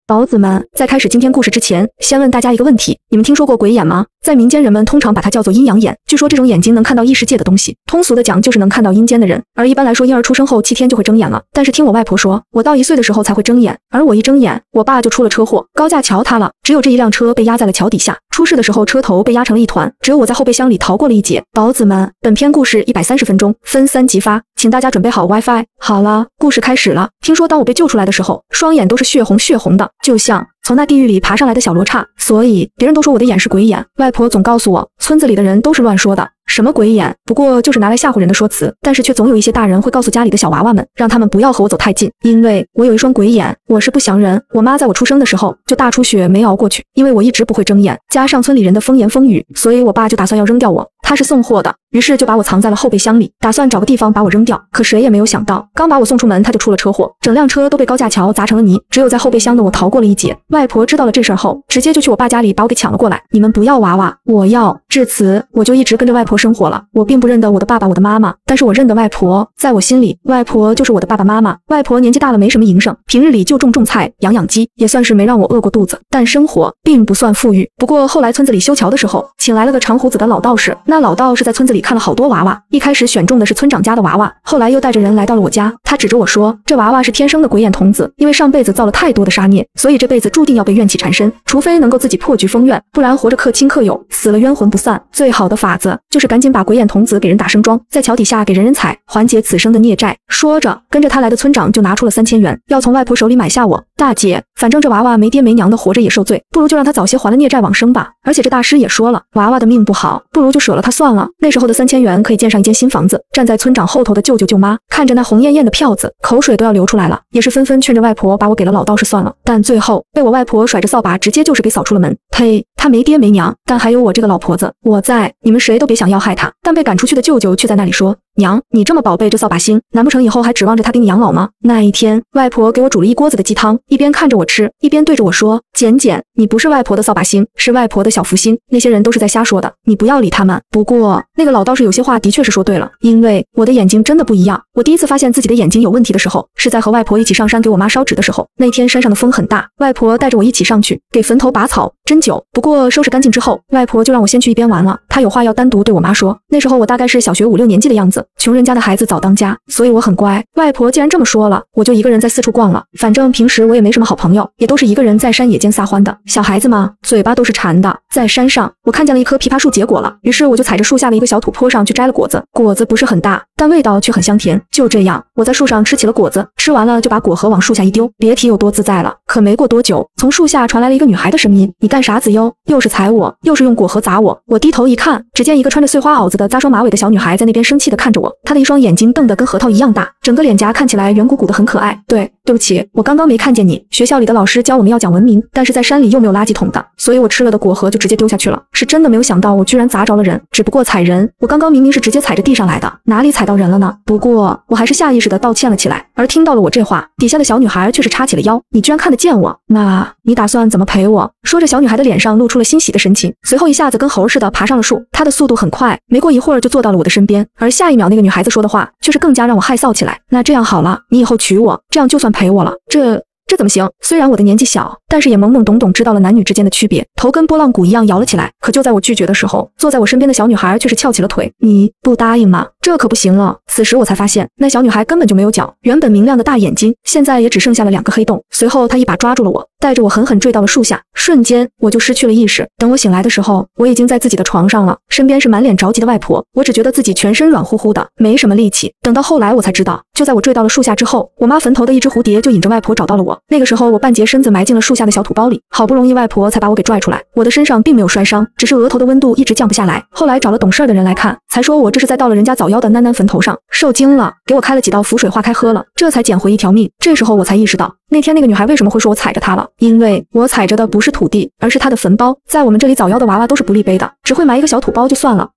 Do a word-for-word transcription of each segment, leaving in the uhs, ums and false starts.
宝子们，在开始今天故事之前，先问大家一个问题：你们听说过鬼眼吗？在民间，人们通常把它叫做阴阳眼。据说这种眼睛能看到异世界的东西，通俗的讲就是能看到阴间的人。而一般来说，婴儿出生后七天就会睁眼了。但是听我外婆说，我到一岁的时候才会睁眼，而我一睁眼，我爸就出了车祸，高架桥塌了，只有这一辆车被压在了桥底下。出事的时候，车头被压成了一团，只有我在后备箱里逃过了一劫。宝子们，本篇故事一百三十分钟，分三集发，请大家准备好 WiFi。好了，故事开始了。听说当我被救出来的时候，双眼都是血红血红的，就像从那地狱里爬上来的小罗刹，所以别人都说我的眼是鬼眼。外婆总告诉我，村子里的人都是乱说的，什么鬼眼，不过就是拿来吓唬人的说辞。但是却总有一些大人会告诉家里的小娃娃们，让他们不要和我走太近，因为我有一双鬼眼。我是不祥人，我妈在我出生的时候就大出血没熬过去，因为我一直不会睁眼，加上村里人的风言风语，所以我爸就打算要扔掉我。他是送货的，于是就把我藏在了后备箱里，打算找个地方把我扔掉。可谁也没有想到，刚把我送出门，他就出了车祸，整辆车都被高架桥砸成了泥，只有在后备箱的我逃过了一劫。外婆知道了这事儿后，直接就去我爸家里把我给抢了过来。你们不要娃娃，我要。至此，我就一直跟着外婆生活了。我并不认得我的爸爸、我的妈妈，但是我认得外婆。在我心里，外婆就是我的爸爸妈妈。外婆年纪大了，没什么营生，平日里就种种菜、养养鸡，也算是没让我饿过肚子。但生活并不算富裕。不过后来村子里修桥的时候，请来了个长胡子的老道士。那老道士在村子里看了好多娃娃，一开始选中的是村长家的娃娃，后来又带着人来到了我家。他指着我说，这娃娃是天生的鬼眼童子，因为上辈子造了太多的杀孽，所以这辈子注定要被怨气缠身，除非能够自己破局封怨，不然活着克亲克友，死了冤魂不散。最好的法子就是赶紧把鬼眼童子给人打生桩，在桥底下给人人踩，缓解此生的孽债。说着，跟着他来的村长就拿出了三千元，要从外婆手里买下我。大姐，反正这娃娃没爹没娘的，活着也受罪，不如就让他早些还了孽债往生吧。而且这大师也说了，娃娃的命不好，不如就舍了他算了。那时候的三千元可以建上一间新房子。站在村长后头的舅舅舅妈看着那红艳艳的票子，口水都要流出来了，也是纷纷劝着外婆把我给了老道士算了。但最后被我外婆甩着扫把直接就是给扫出了门。呸，他没爹没娘，但还有我这个老婆子，我在，你们谁都别想要害他。但被赶出去的舅舅却在那里说，娘，你这么宝贝这扫把星，难不成以后还指望着他给你养老吗？那一天，外婆给我煮了一锅子的鸡汤，一边看着我吃，一边对着我说，简简，你不是外婆的扫把星，是外婆的小福星，那些人都是在瞎说的，你不要理他们。不过那个老道士有些话的确是说对了，因为我的眼睛真的不一样。我第一次发现自己的眼睛有问题的时候，是在和外婆一起上山给我妈烧纸的时候。那天山上的风很大，外婆带着我一起上去给坟头拔草针灸。不过收拾干净之后，外婆就让我先去一边玩了，她有话要单独对我妈说。那时候我大概是小学五六年级的样子，穷人家的孩子早当家，所以我很乖。外婆既然这么说了，我就一个人在四处逛了。反正平时我也没什么好朋友，也都是一个人在山野间撒欢的。小孩子嘛，嘴巴都是馋的。在山上，我看见了一棵枇杷树结果了，于是我就踩着树下的一个小土坡上去摘了果子。果子不是很大，但味道却很香甜。就这样，我在树上吃起了果子，吃完了就把果核往树下一丢，别提有多自在了。可没过多久，从树下传来了一个女孩的声音，你干啥子哟？又是踩我，又是用果核砸我。我低头一看，只见一个穿着碎花袄子的扎双马尾的小女孩在那边生气地看着我，她的一双眼睛瞪得跟核桃一样大，整个脸颊看起来圆鼓鼓的，很可爱。对，对不起，我刚刚没看见你。学校里的老师教我们要讲文明，但是在山里又没有垃圾桶的，所以我吃了的果核就直接丢下去了。是真的没有想到我居然砸着了人，只不过踩人，我刚刚明明是直接踩着地上来的，哪里踩到人了呢？不过我还是下意识地道歉了起来。而听到了我这话，底下的小女孩却是叉起了腰，你居然看得见我，那你打算怎么赔我？说着，小女孩的脸上露出了欣喜的神情，随后一下子跟猴似的爬上了树，她的速度很快，没过一会儿就坐到了我的身边。而下一秒，那个女孩子说的话却是更加让我害臊起来。那这样好了，你以后娶我，这样就算陪我了。这这怎么行？虽然我的年纪小，但是也懵懵懂懂知道了男女之间的区别，头跟拨浪鼓一样摇了起来。可就在我拒绝的时候，坐在我身边的小女孩却是翘起了腿。你不答应吗？这可不行了。此时我才发现，那小女孩根本就没有脚，原本明亮的大眼睛现在也只剩下了两个黑洞。随后她一把抓住了我，带着我狠狠坠到了树下，瞬间我就失去了意识。等我醒来的时候，我已经在自己的床上了，身边是满脸着急的外婆。我只觉得自己全身软乎乎的，没什么力气。等到后来我才知道，就在我坠到了树下之后，我妈坟头的一只蝴蝶就引着外婆找到了我。那个时候我半截身子埋进了树下的小土包里，好不容易外婆才把我给拽出来。我的身上并没有摔伤，只是额头的温度一直降不下来。后来找了懂事的人来看，才说我这是在到了人家早夭的囡囡坟头上受惊了，给我开了几道符水化开喝了，这才捡回一条命。这时候我才意识到，那天那个女孩为什么会说我踩着她了，因为我踩着的不是土地，而是她的坟包。在我们这里早夭的娃娃都是不立碑的，只会埋一个小土包就算了，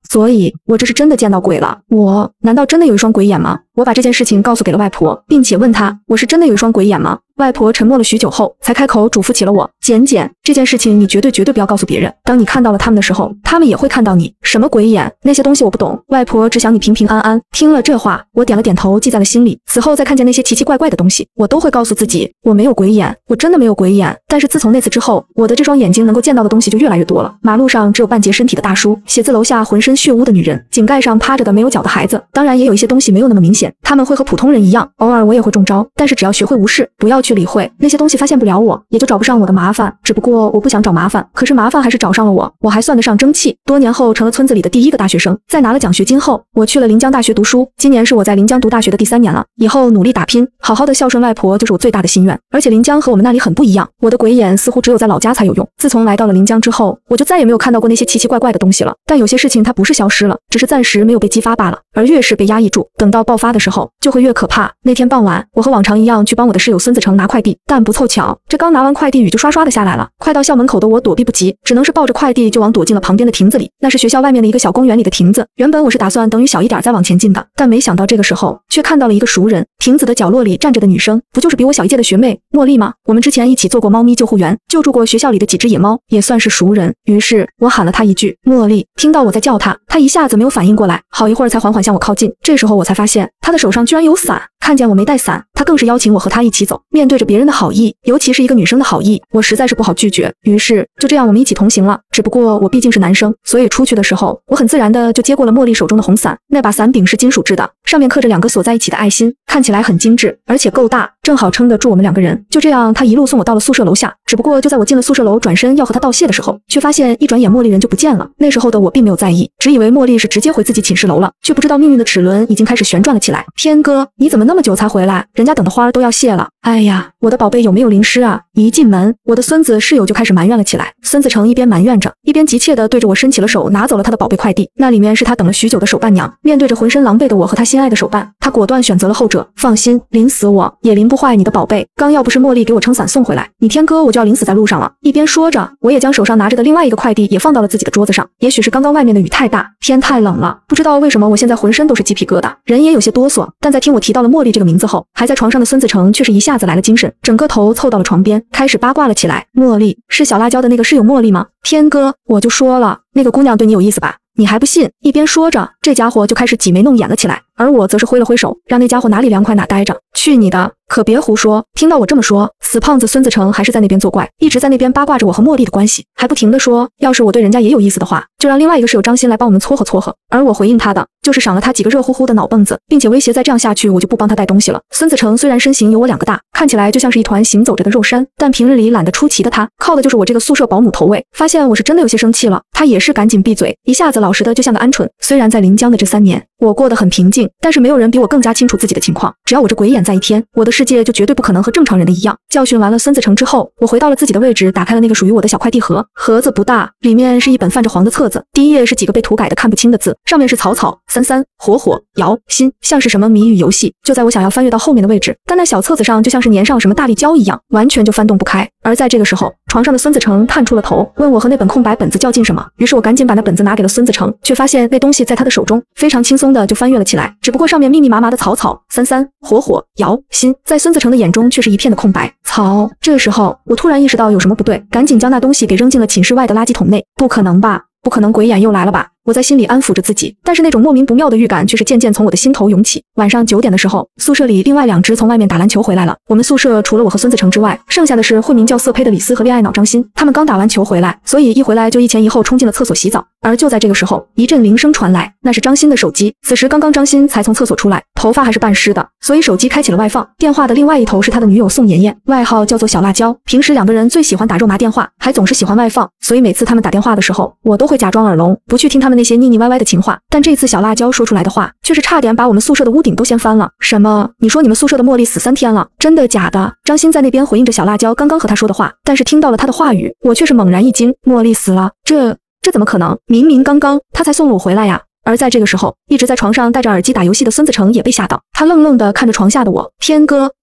所以，我这是真的见到鬼了。我难道真的有一双鬼眼吗？我把这件事情告诉给了外婆，并且问她，我是真的有一双鬼眼吗？外婆沉默了许久后，才开口嘱咐起了我：简简，这件事情你绝对绝对不要告诉别人。当你看到了他们的时候，他们也会看到你。什么鬼眼？那些东西我不懂。外婆只想你平平安安。听了这话，我点了点头，记在了心里。此后再看见那些奇奇怪怪的东西，我都会告诉自己，我没有鬼眼，我真的没有鬼眼。但是自从那次之后，我的这双眼睛能够见到的东西就越来越多了。马路上只有半截身体的大叔，写字楼下浑身血污的女人，井盖上趴着的没有脚的孩子。当然也有一些东西没有那么明显，他们会和普通人一样，偶尔我也会中招，但是只要学会无视，不要去理会那些东西，发现不了我，也就找不上我的麻烦。只不过我不想找麻烦，可是麻烦还是找上了我。我还算得上争气，多年后成了村子里的第一个大学生。在拿了奖学金后，我去了临江大学读书。今年是我在临江读大学的第三年了，以后努力打拼，好好的孝顺外婆就是我最大的心愿。而且临江和我们那里很不一样，我的鬼眼似乎只有在老家才有用。自从来到了临江之后，我就再也没有看到过那些奇奇怪怪的东西了。但有些事情它不是消失了，只是暂时没有被激发罢了。而越是被压抑住，等到爆发的时候，就会越可怕。那天傍晚，我和往常一样去帮我的室友孙子成拿快递，但不凑巧，这刚拿完快递，雨就刷刷的下来了。快到校门口的我躲避不及，只能是抱着快递就往躲进了旁边的亭子里。那是学校外面的一个小公园里的亭子。原本我是打算等雨小一点再往前进的，但没想到这个时候却看到了一个熟人。亭子的角落里站着的女生，不就是比我小一届的学妹茉莉吗？我们之前一起做过猫咪救护员，救助过学校里的几只野猫，也算是熟人。于是我喊了她一句茉莉，听到我在叫她，她一下子没有反应过来，好一会儿才缓缓向我靠近。这时候我才发现她的手上居然有伞，看见我没带伞，她更是邀请我和她一起走。面对着别人的好意，尤其是一个女生的好意，我实在是不好拒绝。于是就这样我们一起同行了。只不过我毕竟是男生，所以出去的时候我很自然的就接过了茉莉手中的红伞。那把伞柄是金属制的，上面刻着两个锁在一起的爱心，看起来很精致，而且够大，正好撑得住我们两个人。就这样她一路送我到了宿舍楼下。只不过就在我进了宿舍楼转身要和她道谢的时候，却发现一转眼茉莉人就不见了。那时候的我并没有在意，只以为茉莉是直接回自己寝室楼了，却不知道命运的齿轮已经开始旋转了起来。天哥，你怎么那么久才回来？人家等的花儿都要谢了。哎呀，我的宝贝有没有淋湿啊？一进门，我的孙子室友就开始埋怨了起来。孙子成一边埋怨着，一边急切地对着我伸起了手，拿走了他的宝贝快递。那里面是他等了许久的手伴娘。面对着浑身狼狈的我和他心爱的手伴，他果断选择了后者。放心，淋死我也淋不坏你的宝贝。刚要不是茉莉给我撑伞送回来，你天哥我就要淋死在路上了。一边说着，我也将手上拿着的另外一个快递也放到了自己的桌子上。也许是刚刚外面的雨太大，天太冷了，不知道为什么我现在浑身都是鸡皮疙瘩，人也有些哆嗦。但在听我提到了茉莉这个名字后，还在床上的孙子成却是一下子来了精神，整个头凑到了床边，开始八卦了起来。茉莉是小辣椒的那个室友茉莉吗？天哥，我就说了，那个姑娘对你有意思吧？你还不信？一边说着，这家伙就开始挤眉弄眼了起来，而我则是挥了挥手，让那家伙哪里凉快哪待着。去你的！可别胡说！听到我这么说，死胖子孙子成还是在那边作怪，一直在那边八卦着我和茉莉的关系，还不停地说，要是我对人家也有意思的话，就让另外一个室友张鑫来帮我们撮合撮合。而我回应他的就是赏了他几个热乎乎的脑蹦子，并且威胁再这样下去我就不帮他带东西了。孙子成虽然身形有我两个大，看起来就像是一团行走着的肉山，但平日里懒得出奇的他，靠的就是我这个宿舍保姆头位。发现我是真的有些生气了，他也是赶紧闭嘴，一下子老实的就像个鹌鹑。虽然在临江的这三年我过得很平静，但是没有人比我更加清楚自己的情况。只要我这鬼眼在一天，我的世界就绝对不可能和正常人的一样。教训完了孙子成之后，我回到了自己的位置，打开了那个属于我的小快递盒。盒子不大，里面是一本泛着黄的册子，第一页是几个被涂改的看不清的字，上面是草草、三三、火火、瑶、心，像是什么谜语游戏。就在我想要翻阅到后面的位置，但那小册子上就像是粘上了什么大力胶一样，完全就翻动不开。而在这个时候，床上的孙子成探出了头，问我和那本空白本子较劲什么。于是我赶紧把那本子拿给了孙子成，却发现那东西在他的手中非常轻松的就翻阅了起来，只不过上面密密麻麻的草草、三三、火火、瑶、心，在孙子成的眼中却是一片的空白。草，这个时候我突然意识到有什么不对，赶紧将那东西给扔进了寝室外的垃圾桶内。不可能吧，不可能，鬼眼又来了吧？我在心里安抚着自己，但是那种莫名不妙的预感却是渐渐从我的心头涌起。晚上九点的时候，宿舍里另外两只从外面打篮球回来了。我们宿舍除了我和孙子成之外，剩下的是会名叫色胚的李斯和恋爱脑张鑫。他们刚打完球回来，所以一回来就一前一后冲进了厕所洗澡。而就在这个时候，一阵铃声传来，那是张鑫的手机。此时刚刚张鑫才从厕所出来，头发还是半湿的，所以手机开启了外放。电话的另外一头是他的女友宋妍妍，外号叫做小辣椒。平时两个人最喜欢打肉麻电话，还总是喜欢外放，所以每次他们打电话的时候，我都会假装耳聋，不去听他们那些腻腻歪歪的情话。但这次小辣椒说出来的话，却是差点把我们宿舍的屋顶都掀翻了。什么？你说你们宿舍的茉莉死三天了？真的假的？张鑫在那边回应着小辣椒刚刚和他说的话，但是听到了他的话语，我却是猛然一惊，茉莉死了？这这怎么可能？明明刚刚他才送了我回来呀！而在这个时候，一直在床上戴着耳机打游戏的孙子成也被吓到，他愣愣地看着床下的我。天哥，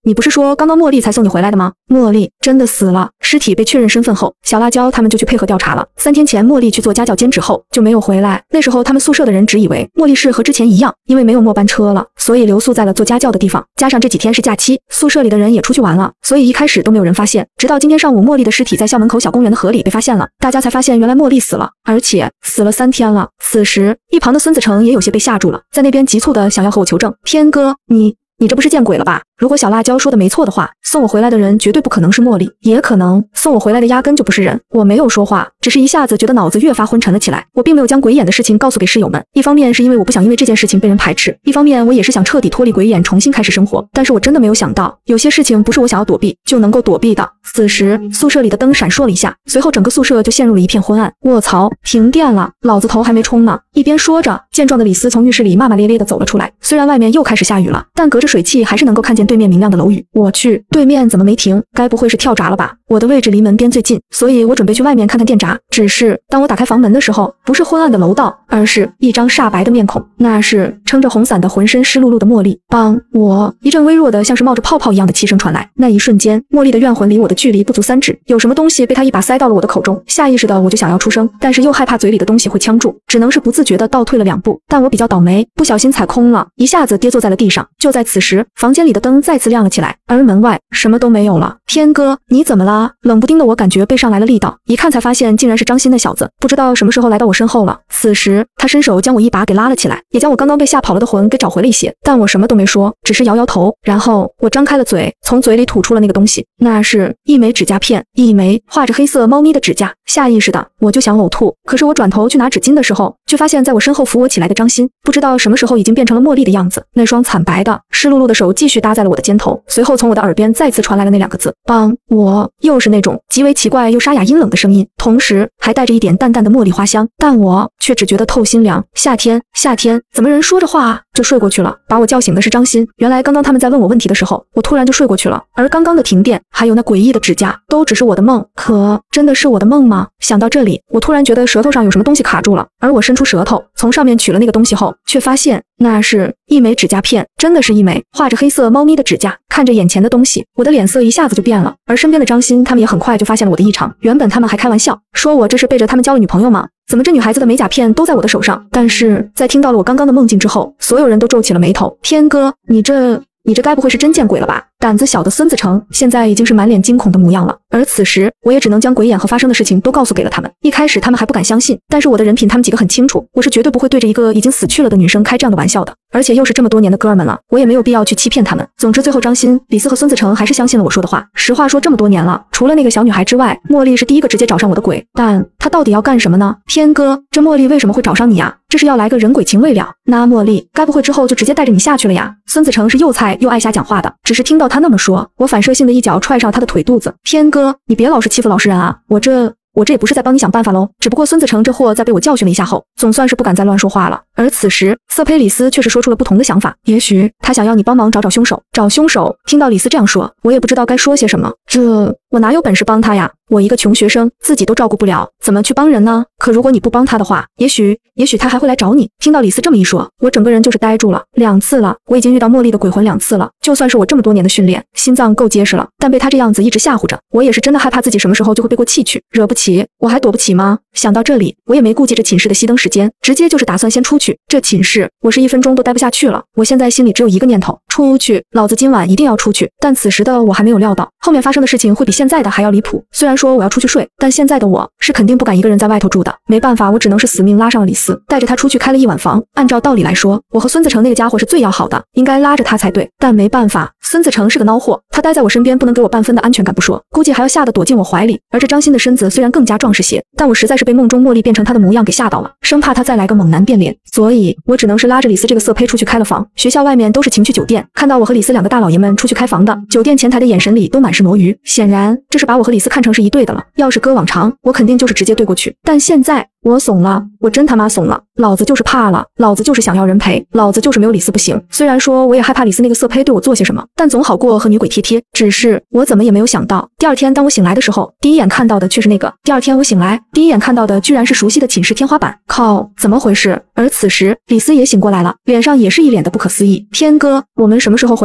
你不是说刚刚茉莉才送你回来的吗？茉莉真的死了，尸体被确认身份后，小辣椒他们就去配合调查了。三天前茉莉去做家教兼职后就没有回来，那时候他们宿舍的人只以为茉莉是和之前一样，因为没有末班车了，所以留宿在了做家教的地方。加上这几天是假期，宿舍里的人也出去玩了，所以一开始都没有人发现。直到今天上午，茉莉的尸体在校门口小公园的河里被发现了，大家才发现原来茉莉死了，而且死了三天了。此时，一旁的孙子成也有些被吓住了，在那边急促的想要和我求证。天哥，你。你这不是见鬼了吧？如果小辣椒说的没错的话，送我回来的人绝对不可能是茉莉，也可能送我回来的压根就不是人。我没有说话，只是一下子觉得脑子越发昏沉了起来。我并没有将鬼眼的事情告诉给室友们，一方面是因为我不想因为这件事情被人排斥，一方面我也是想彻底脱离鬼眼，重新开始生活。但是我真的没有想到，有些事情不是我想要躲避就能够躲避的。此时，宿舍里的灯闪烁了一下，随后整个宿舍就陷入了一片昏暗。卧槽，停电了，老子头还没冲呢。一边说着，健壮的李斯从浴室里骂骂咧咧地走了出来。虽然外面又开始下雨了，但隔着水汽还是能够看见对面明亮的楼宇。我去，对面怎么没停？该不会是跳闸了吧？我的位置离门边最近，所以我准备去外面看看电闸。只是当我打开房门的时候，不是昏暗的楼道，而是一张煞白的面孔，那是撑着红伞的浑身湿漉漉的茉莉。帮我！一阵微弱的像是冒着泡泡一样的气声传来。那一瞬间，茉莉的怨魂离我的距离不足三指，有什么东西被她一把塞到了我的口中。下意识的我就想要出声，但是又害怕嘴里的东西会呛住，只能是不自觉的倒退了两步。但我比较倒霉，不小心踩空了，一下子跌坐在了地上。就在此时，房间里的灯再次亮了起来，而门外什么都没有了。天哥，你怎么啦？冷不丁的我感觉背上来了力道，一看才发现竟然是张鑫那小子，不知道什么时候来到我身后了。此时他伸手将我一把给拉了起来，也将我刚刚被吓跑了的魂给找回了一些。但我什么都没说，只是摇摇头，然后我张开了嘴，从嘴里吐出了那个东西，那是一枚指甲片，一枚画着黑色猫咪的指甲。下意识的我就想呕吐，可是我转头去拿纸巾的时候，却发现在我身后扶我起来的张鑫，不知道什么时候已经变成了茉莉的样子，那双惨白的湿漉漉的手继续搭在了我的肩头，随后从我的耳边再次传来了那两个字：帮我。又是那种极为奇怪又沙哑阴冷的声音，同时还带着一点淡淡的茉莉花香，但我却只觉得透心凉。夏天，夏天，怎么人说着话就睡过去了？把我叫醒的是张鑫。原来刚刚他们在问我问题的时候，我突然就睡过去了，而刚刚的停电还有那诡异的指甲都只是我的梦。可真的是我的梦吗？想到这里，我突然觉得舌头上有什么东西卡住了，而我伸出舌头从上面取了那个东西后，却发现那是一枚指甲片，真的是一枚画着黑色猫咪的指甲。看着眼前的东西，我的脸色一下子就变了，而身边的张鑫他们也很快就发现了我的异常。原本他们还开玩笑说我这是背着他们交了女朋友吗？怎么这女孩子的美甲片都在我的手上？但是在听到了我刚刚的梦境之后，所有人都皱起了眉头。天哥，你这你这该不会是真见鬼了吧？胆子小的孙子成现在已经是满脸惊恐的模样了，而此时我也只能将鬼眼和发生的事情都告诉给了他们。一开始他们还不敢相信，但是我的人品他们几个很清楚，我是绝对不会对着一个已经死去了的女生开这样的玩笑的，而且又是这么多年的哥儿们了，我也没有必要去欺骗他们。总之最后张鑫、李斯和孙子成还是相信了我说的话。实话说这么多年了，除了那个小女孩之外，茉莉是第一个直接找上我的鬼，但她到底要干什么呢？天哥，这茉莉为什么会找上你呀？这是要来个人鬼情未了？那茉莉该不会之后就直接带着你下去了呀？孙子成是又菜又爱瞎讲话的，只是听到他那么说，我反射性的一脚踹上他的腿肚子。天哥，你别老是欺负老实人啊，我这我这也不是在帮你想办法喽，只不过孙子成这货在被我教训了一下后，总算是不敢再乱说话了。而此时色胚李斯却是说出了不同的想法，也许他想要你帮忙找找凶手。找凶手？听到李斯这样说，我也不知道该说些什么。这我哪有本事帮他呀？我一个穷学生，自己都照顾不了，怎么去帮人呢？可如果你不帮他的话，也许也许他还会来找你。听到李斯这么一说，我整个人就是呆住了。两次了，我已经遇到茉莉的鬼魂两次了，就算是我这么多年的训练，心脏够结实了，但被他这样子一直吓唬着，我也是真的害怕自己什么时候就会背过气去。惹不起我还躲不起吗？想到这里，我也没顾忌着寝室的熄灯时间，直接就是打算先出去。这寝室我是一分钟都待不下去了，我现在心里只有一个念头，出去，老子今晚一定要出去。但此时的我还没有料到后面发生的事情会比现在的还要离谱。虽然说我要出去睡，但现在的我是肯定不敢一个人在外头住的。没办法，我只能是死命拉上了李斯，带着他出去开了一晚房。按照道理来说，我和孙子成那个家伙是最要好的，应该拉着他才对，但没办法，孙子成是个孬货，他待在我身边不能给我半分的安全感不说，估计还要吓得躲进我怀里。而这张鑫的身子虽然更加壮实些，但我实在是被梦中茉莉变成他的模样给吓到了，生怕他再来个猛男变脸，所以我只能是拉着李斯这个色胚出去开了房。学校外面都是情趣酒店，看到我和李斯两个大老爷们出去开房的，酒店前台的眼神里都满是挪鱼，显然这是把我和李斯看成是一对的了。要是搁往常，我肯定就是直接对过去，但现在我怂了，我真他妈怂了，老子就是怕了，老子就是想要人陪，老子就是没有李斯不行。虽然说我也害怕李斯那个色胚对我做些什么，但总好过和女鬼贴贴。只是我怎么也没有想到，第二天当我醒来的时候，第一眼看到的却是那个。第二天我醒来，第一眼看到的居然是熟悉的寝室天花板。靠，怎么回事？而此时李斯也醒过来了，脸上也是一脸的不可思议。天哥，我们什么时候回来的？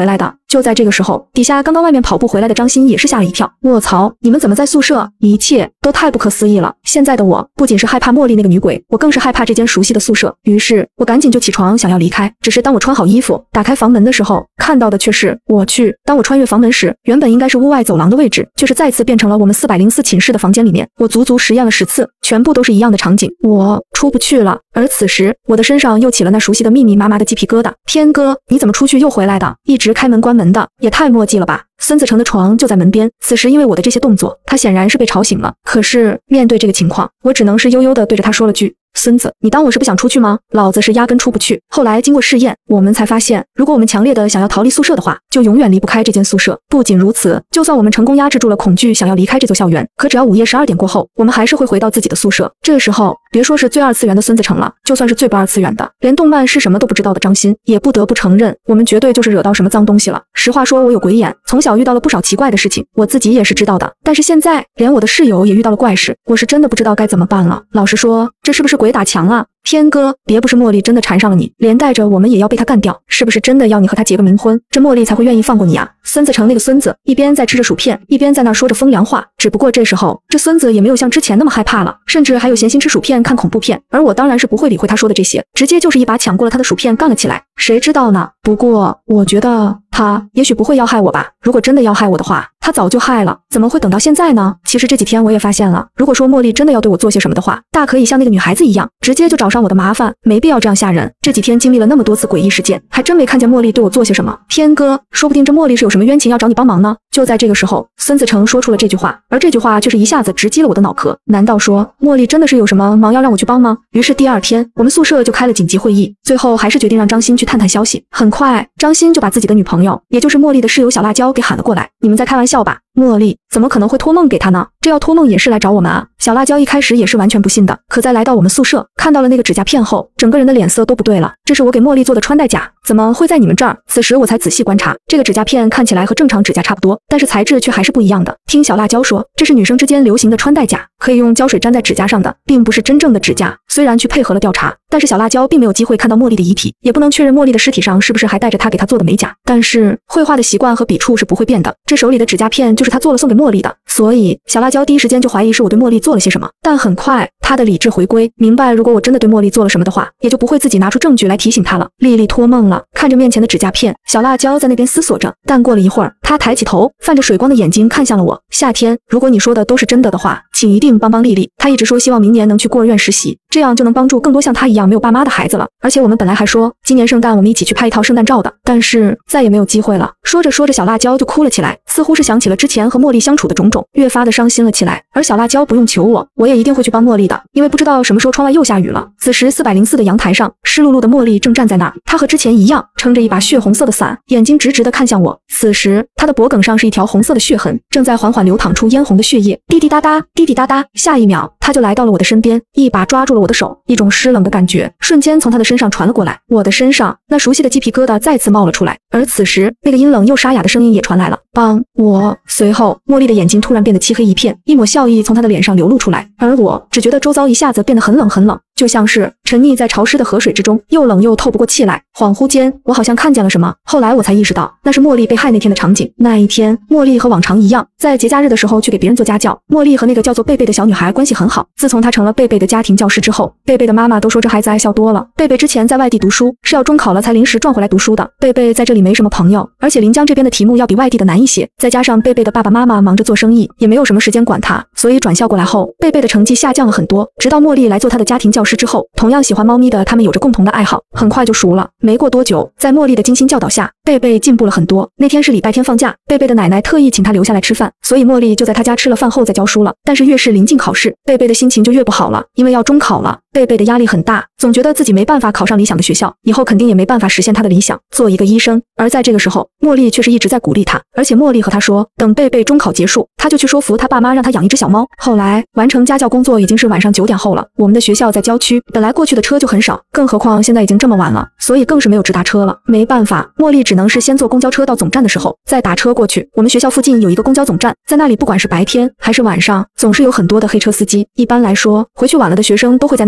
就在这个时候，底下刚刚外面跑步回来的张欣也是吓了一跳。卧槽，你们怎么在宿舍？一切都太不可思议了。现在的我不仅是害怕茉莉那个女鬼，我更是害怕这间熟悉的宿舍。于是我赶紧就起床想要离开，只是当我穿好衣服打开房门的时候，看到的却是我去。当我穿越房门时，原本应该是屋外走廊的位置，却是再次变成了我们四百零四寝室的房间里面。我足足实验了十次，全部都是一样的场景，我出不去了。而此时我的身上又起了那熟悉的密密麻麻的鸡皮疙瘩。天哥，你怎么出去又回来的？一直开门关门的，也太墨迹了吧。孙子成的床就在门边，此时因为我的这些动作，他显然是被吵醒了。可是面对这个情况，我只能是悠悠地对着他说了句：孙子，你当我是不想出去吗？老子是压根出不去。后来经过试验，我们才发现，如果我们强烈的想要逃离宿舍的话，就永远离不开这间宿舍。不仅如此，就算我们成功压制住了恐惧，想要离开这座校园，可只要午夜十二点过后，我们还是会回到自己的宿舍。这时候，别说是最二次元的孙子成了，就算是最不二次元的，连动漫是什么都不知道的张欣，也不得不承认，我们绝对就是惹到什么脏东西了。实话说，我有鬼眼，从小遇到了不少奇怪的事情，我自己也是知道的。但是现在，连我的室友也遇到了怪事，我是真的不知道该怎么办了。老实说，这是不是鬼打墙啊？天哥，别不是茉莉真的缠上了你，连带着我们也要被她干掉，是不是真的要你和她结个冥婚，这茉莉才会愿意放过你啊？孙子成那个孙子一边在吃着薯片，一边在那说着风凉话。只不过这时候，这孙子也没有像之前那么害怕了，甚至还有闲心吃薯片看恐怖片。而我当然是不会理会他说的这些，直接就是一把抢过了他的薯片干了起来。谁知道呢？不过我觉得他也许不会要害我吧，如果真的要害我的话，他早就害了，怎么会等到现在呢？其实这几天我也发现了，如果说茉莉真的要对我做些什么的话，大可以像那个女孩子一样，直接就找上我的麻烦，没必要这样吓人。这几天经历了那么多次诡异事件，还真没看见茉莉对我做些什么。天哥，说不定这茉莉是有什么冤情要找你帮忙呢？就在这个时候，孙子成说出了这句话，而这句话却是一下子直击了我的脑壳。难道说茉莉真的是有什么忙要让我去帮吗？于是第二天，我们宿舍就开了紧急会议，最后还是决定让张欣去探探消息。很快，张欣就把自己的女朋友，也就是茉莉的室友小辣椒给喊了过来。你们在开玩笑吧？茉莉怎么可能会托梦给他呢？这要托梦也是来找我们啊！小辣椒一开始也是完全不信的，可在来到我们宿舍，看到了那个指甲片后，整个人的脸色都不对了。这是我给茉莉做的穿戴甲，怎么会在你们这儿？此时我才仔细观察，这个指甲片看起来和正常指甲差不多，但是材质却还是不一样的。听小辣椒说，这是女生之间流行的穿戴甲，可以用胶水粘在指甲上的，并不是真正的指甲。虽然去配合了调查，但是小辣椒并没有机会看到茉莉的遗体，也不能确认茉莉的尸体上是不是还带着她给她做的美甲。但是绘画的习惯和笔触是不会变的，这手里的指甲片就是她做了送给茉莉的，所以小辣椒第一时间就怀疑是我对茉莉做了些什么。但很快她的理智回归，明白如果我真的对茉莉做了什么的话，也就不会自己拿出证据来提醒她了。莉莉托梦了，看着面前的指甲片，小辣椒在那边思索着。但过了一会儿，她抬起头，泛着水光的眼睛看向了我。夏天，如果你说的都是真的的话，请一定帮帮莉莉。她一直说希望明年能去孤儿院实习，这样就能帮助更多像她一样没有爸妈的孩子了。而且我们本来还说今年圣诞我们一起去拍一套圣诞照的，但是再也没有机会了。说着说着，小辣椒就哭了起来，似乎是想起了之前和茉莉相处的种种，越发的伤心了起来。而小辣椒不用求我，我也一定会去帮茉莉的，因为不知道什么时候窗外又下雨了。此时四百零四的阳台上，湿漉漉的茉莉正站在那儿，她和之前一样，撑着一把血红色的伞，眼睛直直的看向我。此时她的脖颈上是一条红色的血痕，正在缓缓流淌出嫣红的血液，滴滴答答，滴滴答答。下一秒，她就来到了我的身边，一把抓住了我的手，一种湿冷的感觉瞬间从她的身上传了过来，我的身上那熟悉的鸡皮疙瘩再次冒了出来。而此时，那个阴冷又沙哑的声音也传来了，帮我。随后，茉莉的眼睛突然变得漆黑一片，一抹笑意从她的脸上流露出来，而我只觉得周遭一下子变得很冷很冷，就像是沉溺在潮湿的河水之中，又冷又透不过气来。恍惚间，我好像看见了什么，后来我才意识到，那是茉莉被害那天的场景。那一天，茉莉和往常一样，在节假日的时候去给别人做家教。茉莉和那个叫做贝贝的小女孩关系很好，自从她成了贝贝的家庭教师之后，贝贝的妈妈都说这孩子爱笑多了。贝贝之前在外地读书，是要中考了才临时转回来读书的。贝贝在这里没什么朋友，而且临江这边的题目要比外地的难一些，再加上贝贝的爸爸妈妈忙着做生意，也没有什么时间管她，所以转校过来后，贝贝的成绩下降了很多。直到茉莉来做她的家庭教师之后，同样喜欢猫咪的他们有着共同的爱好，很快就熟了。没过多久，在茉莉的精心教导下，贝贝进步了很多。那天是礼拜天放假，贝贝的奶奶特意请她留下来吃饭，所以茉莉就在她家吃了饭后再教书了。但是越是临近考试，贝贝的心情就越不好了，因为要中考了，贝贝的压力很大，总觉得自己没办法考上理想的学校，以后肯定也没办法实现她的理想，做一个医生。而在这个时候，茉莉却是一直在鼓励她，而且茉莉和她说，等贝贝中考结束，她就去说服她爸妈让她养一只小猫。后来完成家教工作已经是晚上九点后了，我们的学校在郊区，本来过去的车就很少，更何况现在已经这么晚了，所以更是没有直达车了。没办法，茉莉只能是先坐公交车到总站的时候再打车过去。我们学校附近有一个公交总站，在那里不管是白天还是晚上，总是有很多的黑车司机。一般来说，回去晚了的学生都会在那里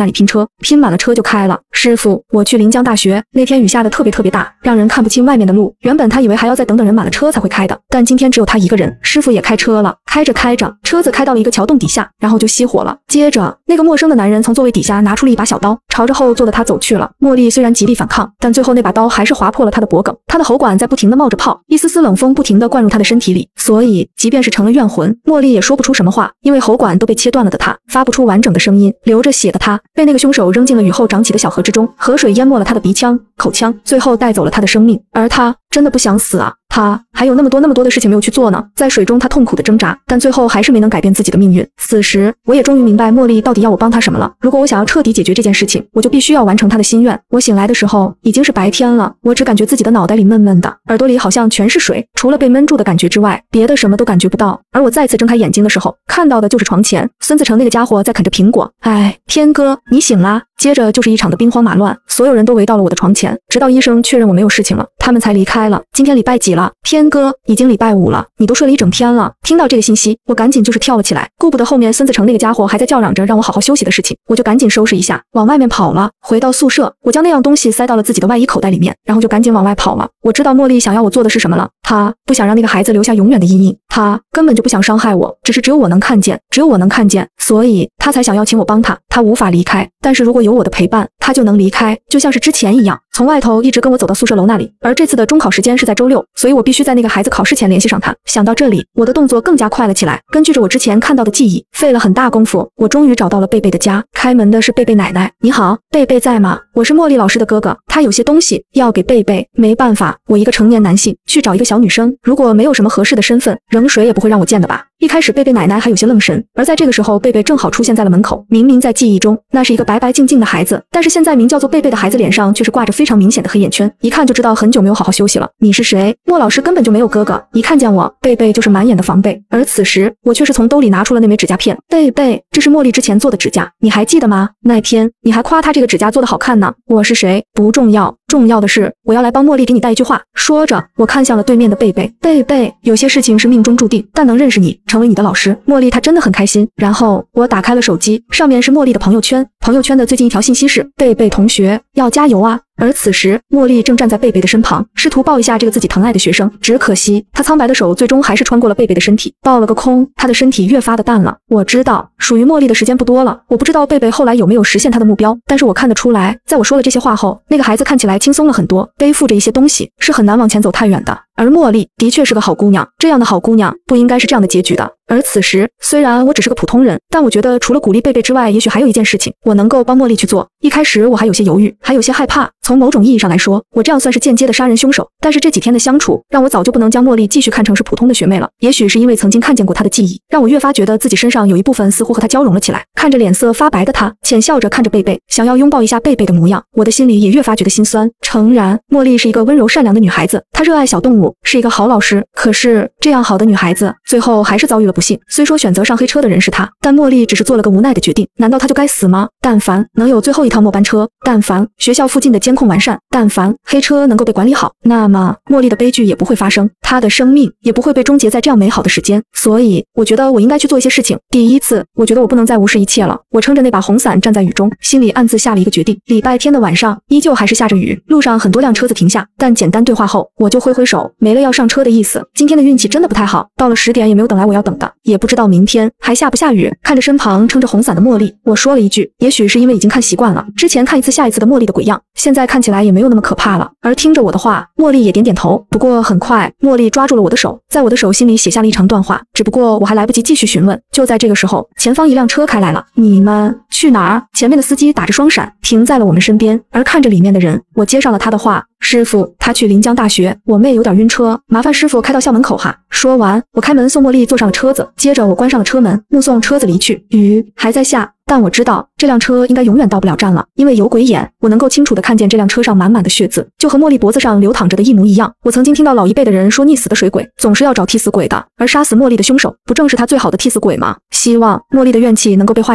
里拼车，拼满了车就开了。师傅，我去临江大学，那天雨下的特别特别大，让人看不清外面的路。原本他以为还要再等等人满了车才会开的，但今天只有他一个人。师傅也开车了，开着开着，车子开到了一个桥洞底下，然后就熄火了。接着，那个陌生的男人从座位底下拿出了一把小刀，朝着后座的他走去了。茉莉虽然极力反抗，但最后那把刀还是划破了他的脖颈，他的喉管在不停地冒着泡，一丝丝冷风不停地灌入他的身体里，所以即便是成了怨魂，茉莉也说不出什么话，因为喉管都被切断了的他发不出完整的声音，流着血的他被那个凶手扔进了雨后涨起的小河之中，河水淹没了他的鼻腔、口腔，最后带走了他的生命。而他真的不想死啊，他还有那么多那么多的事情没有去做呢。在水中他痛苦的挣扎，但最后还是没能改变自己的命运。此时我也终于明白茉莉到底要我帮她什么了。如果我想要彻底解决这件事情，我就必须要完成她的心愿。我醒来的时候已经是白天了，我只感觉自己的脑袋里闷闷的，耳朵里好像全是水，除了被闷住的感觉之外，别的什么都感觉不到。而我再次睁开眼睛的时候，看到的就是床前孙子成那个家伙在啃着苹果。哎，天哥，你醒啦！接着就是一场的兵荒马乱，所有人都围到了我的床前，直到医生确认我没有事情了，他们才离开了。今天礼拜几了？天哥，已经礼拜五了，你都睡了一整天了。听到这个信息，我赶紧就是跳了起来，顾不得后面孙子成那个家伙还在叫嚷着让我好好休息的事情，我就赶紧收拾一下，往外面跑了。回到宿舍，我将那样东西塞到了自己的外衣口袋里面，然后就赶紧往外跑了。我知道茉莉想要我做的是什么了，她不想让那个孩子留下永远的阴影，她根本就不想伤害我，只是只有我能看见，只有我能看见，所以她才想要请我帮她。她无法离开，但是如果有我的陪伴，她就能离开，就像是之前一样，从外头一直跟我走到宿舍楼那里。而这次的中考时间是在周六，所以我必须在那个孩子考试前联系上他。想到这里，我的动作更加快了起来。根据着我之前看到的记忆，费了很大功夫，我终于找到了贝贝的家。开门的是贝贝奶奶。你好，贝贝在吗？我是茉莉老师的哥哥，他有些东西要给贝贝。没办法，我一个成年男性去找一个小女生，如果没有什么合适的身份，扔水也不会让我见的吧。一开始贝贝奶奶还有些愣神，而在这个时候，贝贝正好出现在了门口。明明在记忆中，那是一个白白净净的孩子，但是现在名叫做贝贝的孩子脸上却是挂着非常明显的黑眼圈，一看就知道很久没有好好休息了。你是谁？莫老师根本就没有哥哥，一看见我，贝贝就是满眼的防备。而此时，我却是从兜里拿出了那枚指甲片。贝贝，这是茉莉之前做的指甲，你还记得吗？那天你还夸她这个指甲做得好看呢。我是谁？不重要，重要的是我要来帮茉莉给你带一句话。说着，我看向了对面的贝贝。贝贝，有些事情是命中注定，但能认识你，成为你的老师，茉莉她真的很开心。然后我打开了手机，上面是茉莉的朋友圈，朋友圈的最近一条信息是：贝贝同学要加油啊。而此时，茉莉正站在贝贝的身旁，试图抱一下这个自己疼爱的学生。只可惜，她苍白的手最终还是穿过了贝贝的身体，抱了个空。她的身体越发的淡了。我知道，属于茉莉的时间不多了。我不知道贝贝后来有没有实现她的目标，但是我看得出来，在我说了这些话后，那个孩子看起来轻松了很多，背负着一些东西，是很难往前走太远的。而茉莉的确是个好姑娘，这样的好姑娘不应该是这样的结局的。而此时，虽然我只是个普通人，但我觉得除了鼓励贝贝之外，也许还有一件事情我能够帮茉莉去做。一开始我还有些犹豫，还有些害怕。从某种意义上来说，我这样算是间接的杀人凶手。但是这几天的相处，让我早就不能将茉莉继续看成是普通的学妹了。也许是因为曾经看见过她的记忆，让我越发觉得自己身上有一部分似乎和她交融了起来。看着脸色发白的她，浅笑着看着贝贝，想要拥抱一下贝贝的模样，我的心里也越发觉得心酸。诚然，茉莉是一个温柔善良的女孩子，她热爱小动物，是一个好老师。可是这样好的女孩子，最后还是遭遇了不幸。虽说选择上黑车的人是她，但茉莉只是做了个无奈的决定。难道她就该死吗？但凡能有最后一趟末班车，但凡学校附近的监控完善，但凡黑车能够被管理好，那么茉莉的悲剧也不会发生，她的生命也不会被终结在这样美好的时间。所以我觉得我应该去做一些事情。第一次，我觉得我不能再无视一切了。我撑着那把红伞站在雨中，心里暗自下了一个决定。礼拜天的晚上依旧还是下着雨，路上很多辆车子停下，但简单对话后，我就挥挥手，没了要上车的意思。今天的运气真的不太好，到了十点也没有等来我要等的，也不知道明天还下不下雨。看着身旁撑着红伞的茉莉，我说了一句，也许是因为已经看习惯了，之前看一次下一次的茉莉的鬼样，现在看起来也没有那么可怕了。而听着我的话，茉莉也点点头。不过很快，茉莉抓住了我的手，在我的手心里写下了一长段话。只不过我还来不及继续询问，就在这个时候，前方一辆车开来了。你们去哪儿？前面的司机打着双闪，停在了我们身边。而看着里面的人，我接上了他的话。师傅，他去临江大学，我妹有点晕车，麻烦师傅开到校门口哈。说完，我开门送茉莉坐上了车子，接着我关上了车门，目送车子离去。雨还在下，但我知道这辆车应该永远到不了站了，因为有鬼眼，我能够清楚地看见这辆车上满满的血渍，就和茉莉脖子上流淌着的一模一样。我曾经听到老一辈的人说，溺死的水鬼总是要找替死鬼的，而杀死茉莉的凶手不正是他最好的替死鬼吗？希望茉莉的怨气能够被化解吧。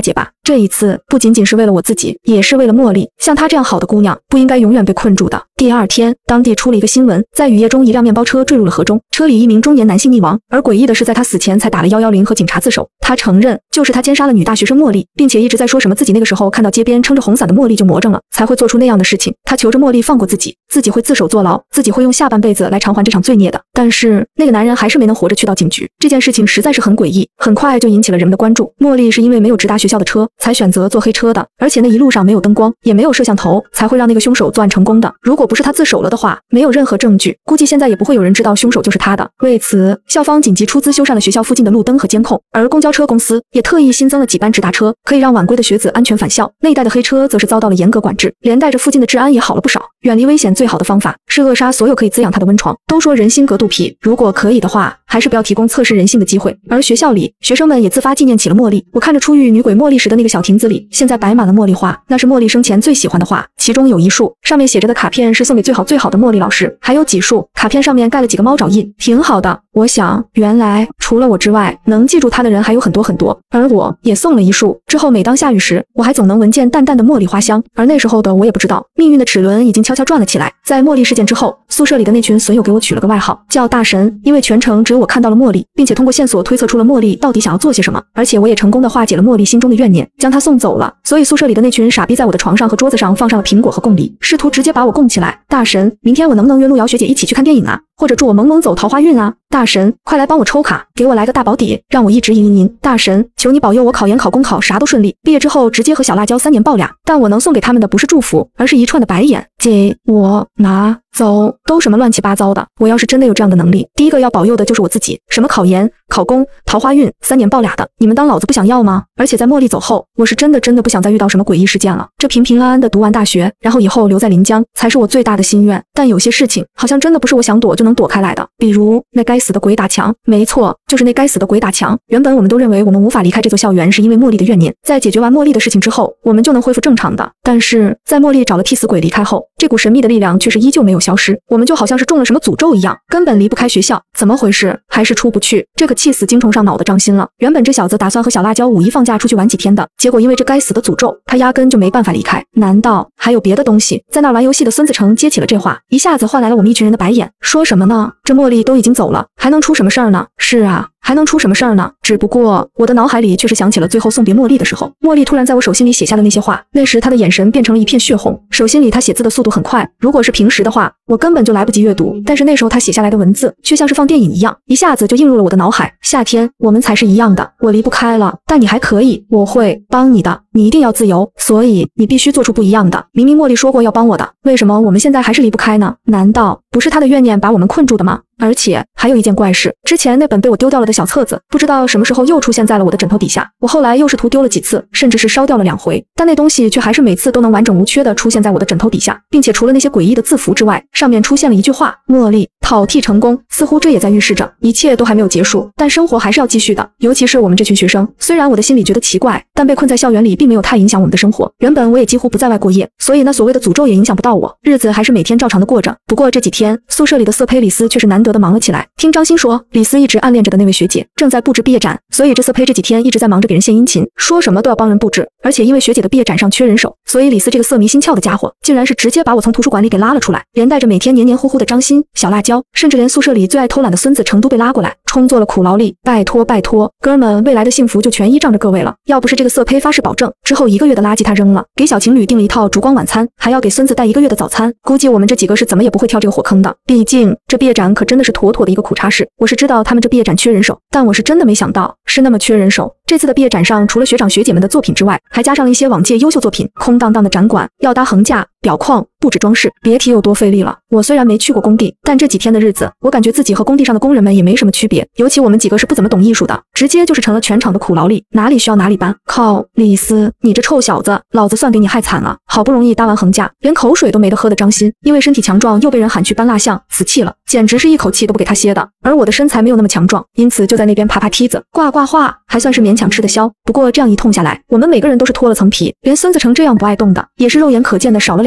这一次不仅仅是为了我自己，也是为了茉莉。像她这样好的姑娘，不应该永远被困住的。第二天，当地出了一个新闻，在雨夜中，一辆面包车坠入了河中，车里一名中年男性溺亡。而诡异的是，在他死前才打了一一零和警察自首。他承认，就是他奸杀了女大学生茉莉，并且一直在说什么自己那个时候看到街边撑着红伞的茉莉就魔怔了，才会做出那样的事情。他求着茉莉放过自己，自己会自首坐牢，自己会用下半辈子来偿还这场罪孽的。但是那个男人还是没能活着去到警局。这件事情实在是很诡异，很快就引起了人们的关注。茉莉是因为没有直达学校的车，才选择坐黑车的，而且那一路上没有灯光，也没有摄像头，才会让那个凶手作案成功的。如果不是他自首了的话，没有任何证据，估计现在也不会有人知道凶手就是他的。为此，校方紧急出资修缮了学校附近的路灯和监控，而公交车公司也特意新增了几班直达车，可以让晚归的学子安全返校。那一带的黑车则是遭到了严格管制，连带着附近的治安也好了不少。远离危险最好的方法是扼杀所有可以滋养他的温床。都说人心隔肚皮，如果可以的话，还是不要提供测试人性的机会。而学校里，学生们也自发纪念起了茉莉。我看着出狱女鬼茉莉时的那个小亭子里，现在摆满了茉莉花，那是茉莉生前最喜欢的花。其中有一束，上面写着的卡片是送给最好最好的茉莉老师，还有几束卡片上面盖了几个猫爪印，挺好的。我想，原来除了我之外，能记住她的人还有很多很多。而我也送了一束，之后每当下雨时，我还总能闻见淡淡的茉莉花香。而那时候的我也不知道，命运的齿轮已经悄悄转了起来。在茉莉事件之后，宿舍里的那群损友给我取了个外号，叫大神，因为全程只有我看到了茉莉，并且通过线索推测出了茉莉到底想要做些什么，而且我也成功的化解了茉莉心中的怨念，将她送走了。所以宿舍里的那群傻逼在我的床上和桌子上放上了苹果和贡梨，试图直接把我供起来。大神，明天我能不能约路遥学姐一起去看电影啊？或者祝我萌萌走桃花运啊！大神，快来帮我抽卡，给我来个大保底，让我一直赢赢赢！大神，求你保佑我考研考公考啥都顺利，毕业之后直接和小辣椒三年抱俩。但我能送给他们的不是祝福，而是一串的白眼。给我拿走！都什么乱七八糟的！我要是真的有这样的能力，第一个要保佑的就是我自己。什么考研、考公、桃花运、三年抱俩的，你们当老子不想要吗？而且在茉莉走后，我是真的真的不想再遇到什么诡异事件了。这平平安安的读完大学，然后以后留在临江，才是我最大的心愿。但有些事情好像真的不是我想躲就能躲开来的，比如那该死的鬼打墙。没错，就是那该死的鬼打墙。原本我们都认为我们无法离开这座校园是因为茉莉的怨念，在解决完茉莉的事情之后，我们就能恢复正常的。但是在茉莉找了替死鬼离开后，这股神秘的力量却是依旧没有消失，我们就好像是中了什么诅咒一样，根本离不开学校。怎么回事？还是出不去？这可气死精虫上脑的张鑫了。原本这小子打算和小辣椒五一放假出去玩几天的，结果因为这该死的诅咒，他压根就没办法离开。难道还有别的东西？在那玩游戏的孙子成接起了这话，一下子换来了我们一群人的白眼。说什么呢？这茉莉都已经走了，还能出什么事儿呢？是啊，还能出什么事儿呢？只不过我的脑海里却是想起了最后送别茉莉的时候，茉莉突然在我手心里写下的那些话。那时她的眼神变成了一片血红，手心里她写字的速度很快，如果是平时的话，我根本就来不及阅读。但是那时候她写下来的文字却像是放电影一样，一下子就映入了我的脑海。夏天，我们才是一样的，我离不开了，但你还可以，我会帮你的，你一定要自由，所以你必须做出不一样的。明明茉莉说过要帮我的，为什么我们现在还是离不开呢？难道不是她的怨念把我们困住的吗？而且还有一件怪事，之前那本被我丢掉了的小册子，不知道什么时候又出现在了我的枕头底下。我后来又试图丢了几次，甚至是烧掉了两回，但那东西却还是每次都能完整无缺的出现在我的枕头底下，并且除了那些诡异的字符之外，上面出现了一句话：茉莉讨替成功。似乎这也在预示着一切都还没有结束，但生活还是要继续的。尤其是我们这群学生，虽然我的心里觉得奇怪，但被困在校园里并没有太影响我们的生活。原本我也几乎不在外过夜，所以那所谓的诅咒也影响不到我，日子还是每天照常的过着。不过这几天宿舍里的色胚李斯却是难得的忙了起来。听张鑫说，李斯一直暗恋着的那位学姐正在布置毕业展，所以这色胚这几天一直在忙着给人献殷勤，说什么都要帮人布置。而且因为学姐的毕业展上缺人手，所以李斯这个色迷心窍的家伙，竟然是直接把我从图书馆里给拉了出来，连带着每天黏黏糊糊的张鑫、小辣椒，甚至连宿舍里最爱偷懒的孙子成都被拉过来，充作了苦劳力。拜托拜托，哥们，未来的幸福就全依仗着各位了。要不是这个色胚发誓保证之后一个月的垃圾他扔了，给小情侣订了一套烛光晚餐，还要给孙子带一个月的早餐，估计我们这几个是怎么也不会跳这个火坑的。毕竟这毕业展可真的是妥妥的一个苦差事。我是知道他们这毕业展缺人手，但我是真的没想到是那么缺人手。这次的毕业展上，除了学长学姐们的作品之外，还加上了一些往届优秀作品，空荡荡的展馆，要搭横架、裱框、布置装饰，别提有多费力了。我虽然没去过工地，但这几天的日子，我感觉自己和工地上的工人们也没什么区别。尤其我们几个是不怎么懂艺术的，直接就是成了全场的苦劳力，哪里需要哪里搬。靠，李斯，你这臭小子，老子算给你害惨了！好不容易搭完横架，连口水都没得喝的张鑫，因为身体强壮又被人喊去搬蜡像，死气了，简直是一口气都不给他歇的。而我的身材没有那么强壮，因此就在那边爬爬梯子、挂挂画，还算是勉强吃得消。不过这样一通下来，我们每个人都是脱了层皮，连孙子成这样不爱动的，也是肉眼可见的少了两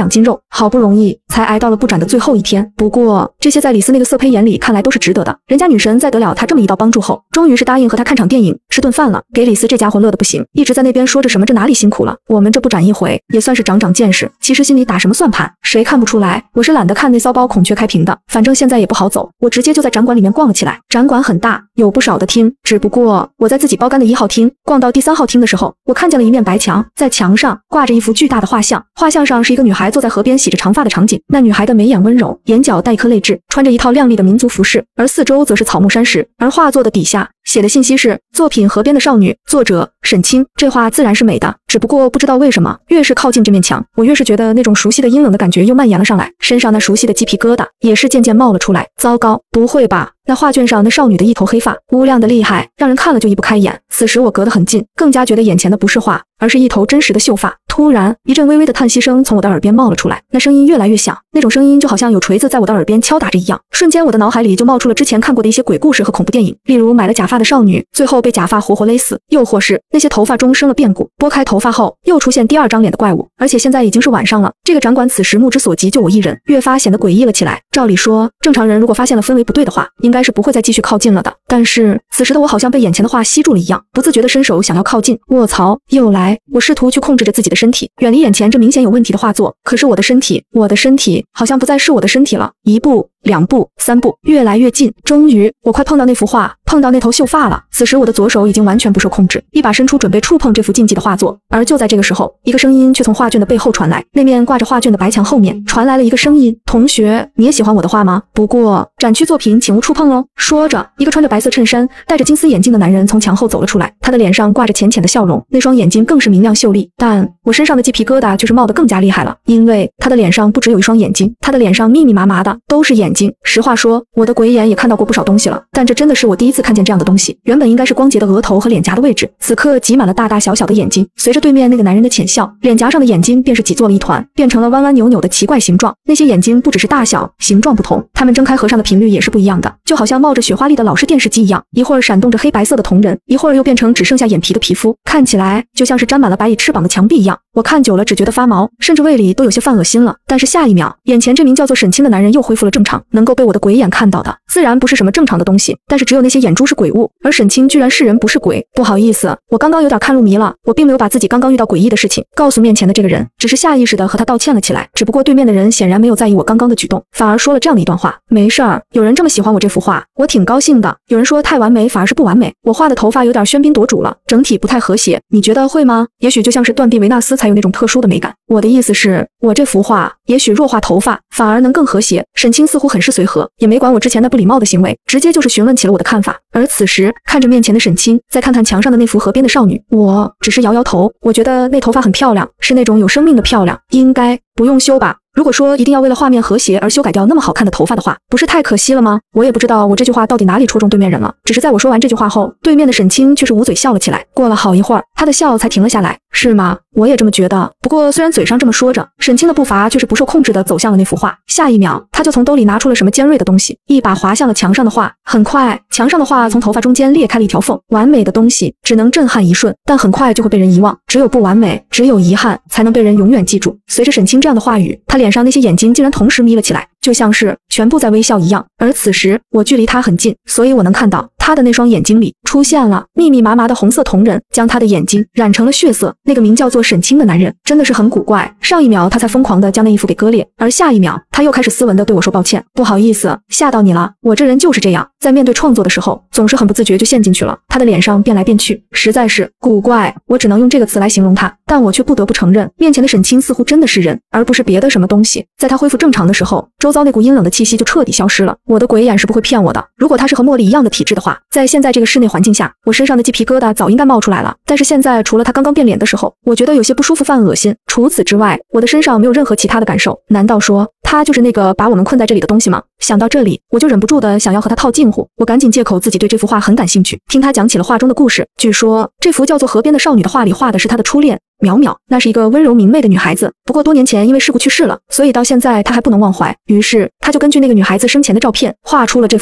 长筋肉，好不容易才挨到了不斩的最后一天。不过这些在李斯那个色胚眼里看来都是值得的。人家女神在得了他这么一道帮助后，终于是答应和他看场电影、吃顿饭了，给李斯这家伙乐得不行，一直在那边说着什么这哪里辛苦了，我们这不斩一回也算是长长见识。其实心里打什么算盘，谁看不出来？我是懒得看那骚包孔雀开屏的，反正现在也不好走，我直接就在展馆里面逛了起来。展馆很大，有不少的厅，只不过我在自己包干的一号厅逛到第三号厅的时候，我看见了一面白墙，在墙上挂着一幅巨大的画像，画像上是一个女孩坐在河边洗着长发的场景，那女孩的眉眼温柔，眼角带一颗泪痣，穿着一套亮丽的民族服饰，而四周则是草木山石，而画作的底下写的信息是作品《河边的少女》，作者沈清。这画自然是美的，只不过不知道为什么，越是靠近这面墙，我越是觉得那种熟悉的阴冷的感觉又蔓延了上来，身上那熟悉的鸡皮疙瘩也是渐渐冒了出来。糟糕，不会吧？那画卷上那少女的一头黑发，乌亮的厉害，让人看了就移不开眼。此时我隔得很近，更加觉得眼前的不是画，而是一头真实的秀发。突然，一阵微微的叹息声从我的耳边冒了出来，那声音越来越响，那种声音就好像有锤子在我的耳边敲打着一样。瞬间，我的脑海里就冒出了之前看过的一些鬼故事和恐怖电影，例如买了假发的少女，最后被假发活活勒死，又或是那些头发中生了变故，拨开头发后又出现第二张脸的怪物。而且现在已经是晚上了，这个展馆此时目之所及就我一人，越发显得诡异了起来。照理说，正常人如果发现了氛围不对的话，应该是不会再继续靠近了的。但是此时的我好像被眼前的画吸住了一样，不自觉的伸手想要靠近。卧槽，又来！我试图去控制着自己的身体，远离眼前这明显有问题的画作。可是我的身体，我的身体好像不再是我的身体了。一步，两步，三步，越来越近。终于，我快碰到那幅画，碰到那头秀发了。此时我的左手已经完全不受控制，一把伸出准备触碰这幅禁忌的画作。而就在这个时候，一个声音却从画卷的背后传来，那面挂着画卷的白墙后面传来了一个声音：同学，你也喜欢我的画吗？不过展区作品请勿触碰哦。说着，一个穿着白色衬衫、戴着金丝眼镜的男人从墙后走了出来，他的脸上挂着浅浅的笑容，那双眼睛更是明亮秀丽。但我身上的鸡皮疙瘩却是冒得更加厉害了，因为他的脸上不只有一双眼睛，他的脸上密密麻麻的都是眼睛。实话说，我的鬼眼也看到过不少东西了，但这真的是我第一次看见这样的东西。原本应该是光洁的额头和脸颊的位置，此刻挤满了大大小小的眼睛。随着对面那个男人的浅笑，脸颊上的眼睛便是挤作了一团，变成了弯弯扭扭的奇怪形状。那些眼睛不只是大小、形状不同，它们睁开合上的频率也是不一样的，就好像冒着雪花粒的老式电视机一样，一会儿闪动着黑白色的瞳仁，一会儿又变成只剩下眼皮的皮肤，看起来就像是沾满了白蚁翅膀的墙壁一样。我看久了只觉得发毛，甚至胃里都有些犯恶心了。但是下一秒，眼前这名叫做沈清的男人又恢复了正常，能够被我的鬼眼看到的自然不是什么正常的东西，但是只有那些眼珠是鬼物，而沈清居然是人不是鬼。不好意思，我刚刚有点看入迷了，我并没有把自己刚刚遇到诡异的事情告诉面前的这个人，只是下意识的和他道歉了起来。只不过对面的人显然没有在意我刚刚的举动，反而说了这样的一段话：没事儿，有人这么喜欢我这幅画，我挺高兴的。有人说太完美反而是不完美，我画的头发有点喧宾夺主了，整体不太和谐，你觉得会吗？也许就像是断臂维纳斯才有那种特殊的美感。我的意思是，我这幅画也许弱化头发反而能更和谐。沈清似乎很是随和，也没管我之前那不礼貌的行为，直接就是询问起了我的看法。而此时看着面前的沈清，再看看墙上的那幅河边的少女，我只是摇摇头。我觉得那头发很漂亮，是那种有生命的漂亮，应该不用修吧。如果说一定要为了画面和谐而修改掉那么好看的头发的话，不是太可惜了吗？我也不知道我这句话到底哪里戳中对面人了，只是在我说完这句话后，对面的沈清却是捂嘴笑了起来。过了好一会儿，他的笑才停了下来。是吗？我也这么觉得。不过虽然嘴上这么说着，沈清的步伐却是不受控制地走向了那幅画。下一秒，他就从兜里拿出了什么尖锐的东西，一把划向了墙上的画。很快，墙上的画从头发中间裂开了一条缝。完美的东西只能震撼一瞬，但很快就会被人遗忘。只有不完美，只有遗憾，才能被人永远记住。随着沈清这样的话语，他脸上那些眼睛竟然同时眯了起来，就像是全部在微笑一样。而此时，我距离他很近，所以我能看到他的那双眼睛里出现了密密麻麻的红色瞳仁，将他的眼睛染成了血色。那个名叫做沈清的男人真的是很古怪，上一秒他才疯狂地将那衣服给割裂，而下一秒他又开始斯文地对我说抱歉，不好意思，吓到你了。我这人就是这样，在面对创作的时候，总是很不自觉就陷进去了。他的脸上变来变去，实在是古怪，我只能用这个词来形容他。但我却不得不承认，面前的沈清似乎真的是人，而不是别的什么东西。在他恢复正常的时候，周遭那股阴冷的气息就彻底消失了。我的鬼眼是不会骗我的，如果他是和茉莉一样的体质的话，在现在这个室内环境下，我身上的鸡皮疙瘩早应该冒出来了。但是现在除了他刚刚变脸的时候，我觉得有些不舒服犯恶心，除此之外，我的身上没有任何其他的感受。难道说他就是那个把我们困在这里的东西吗？想到这里，我就忍不住的想要和他套近乎。我赶紧借口自己对这幅画很感兴趣，听他讲起了画中的故事。据说这幅叫做《河边的少女》的画里画的是他的初恋淼淼，那是一个温柔明媚的女孩子，不过多年前因为事故去世了，所以到现在他还不能忘怀。于是他就根据那个女孩子生前的照片画出了这幅画。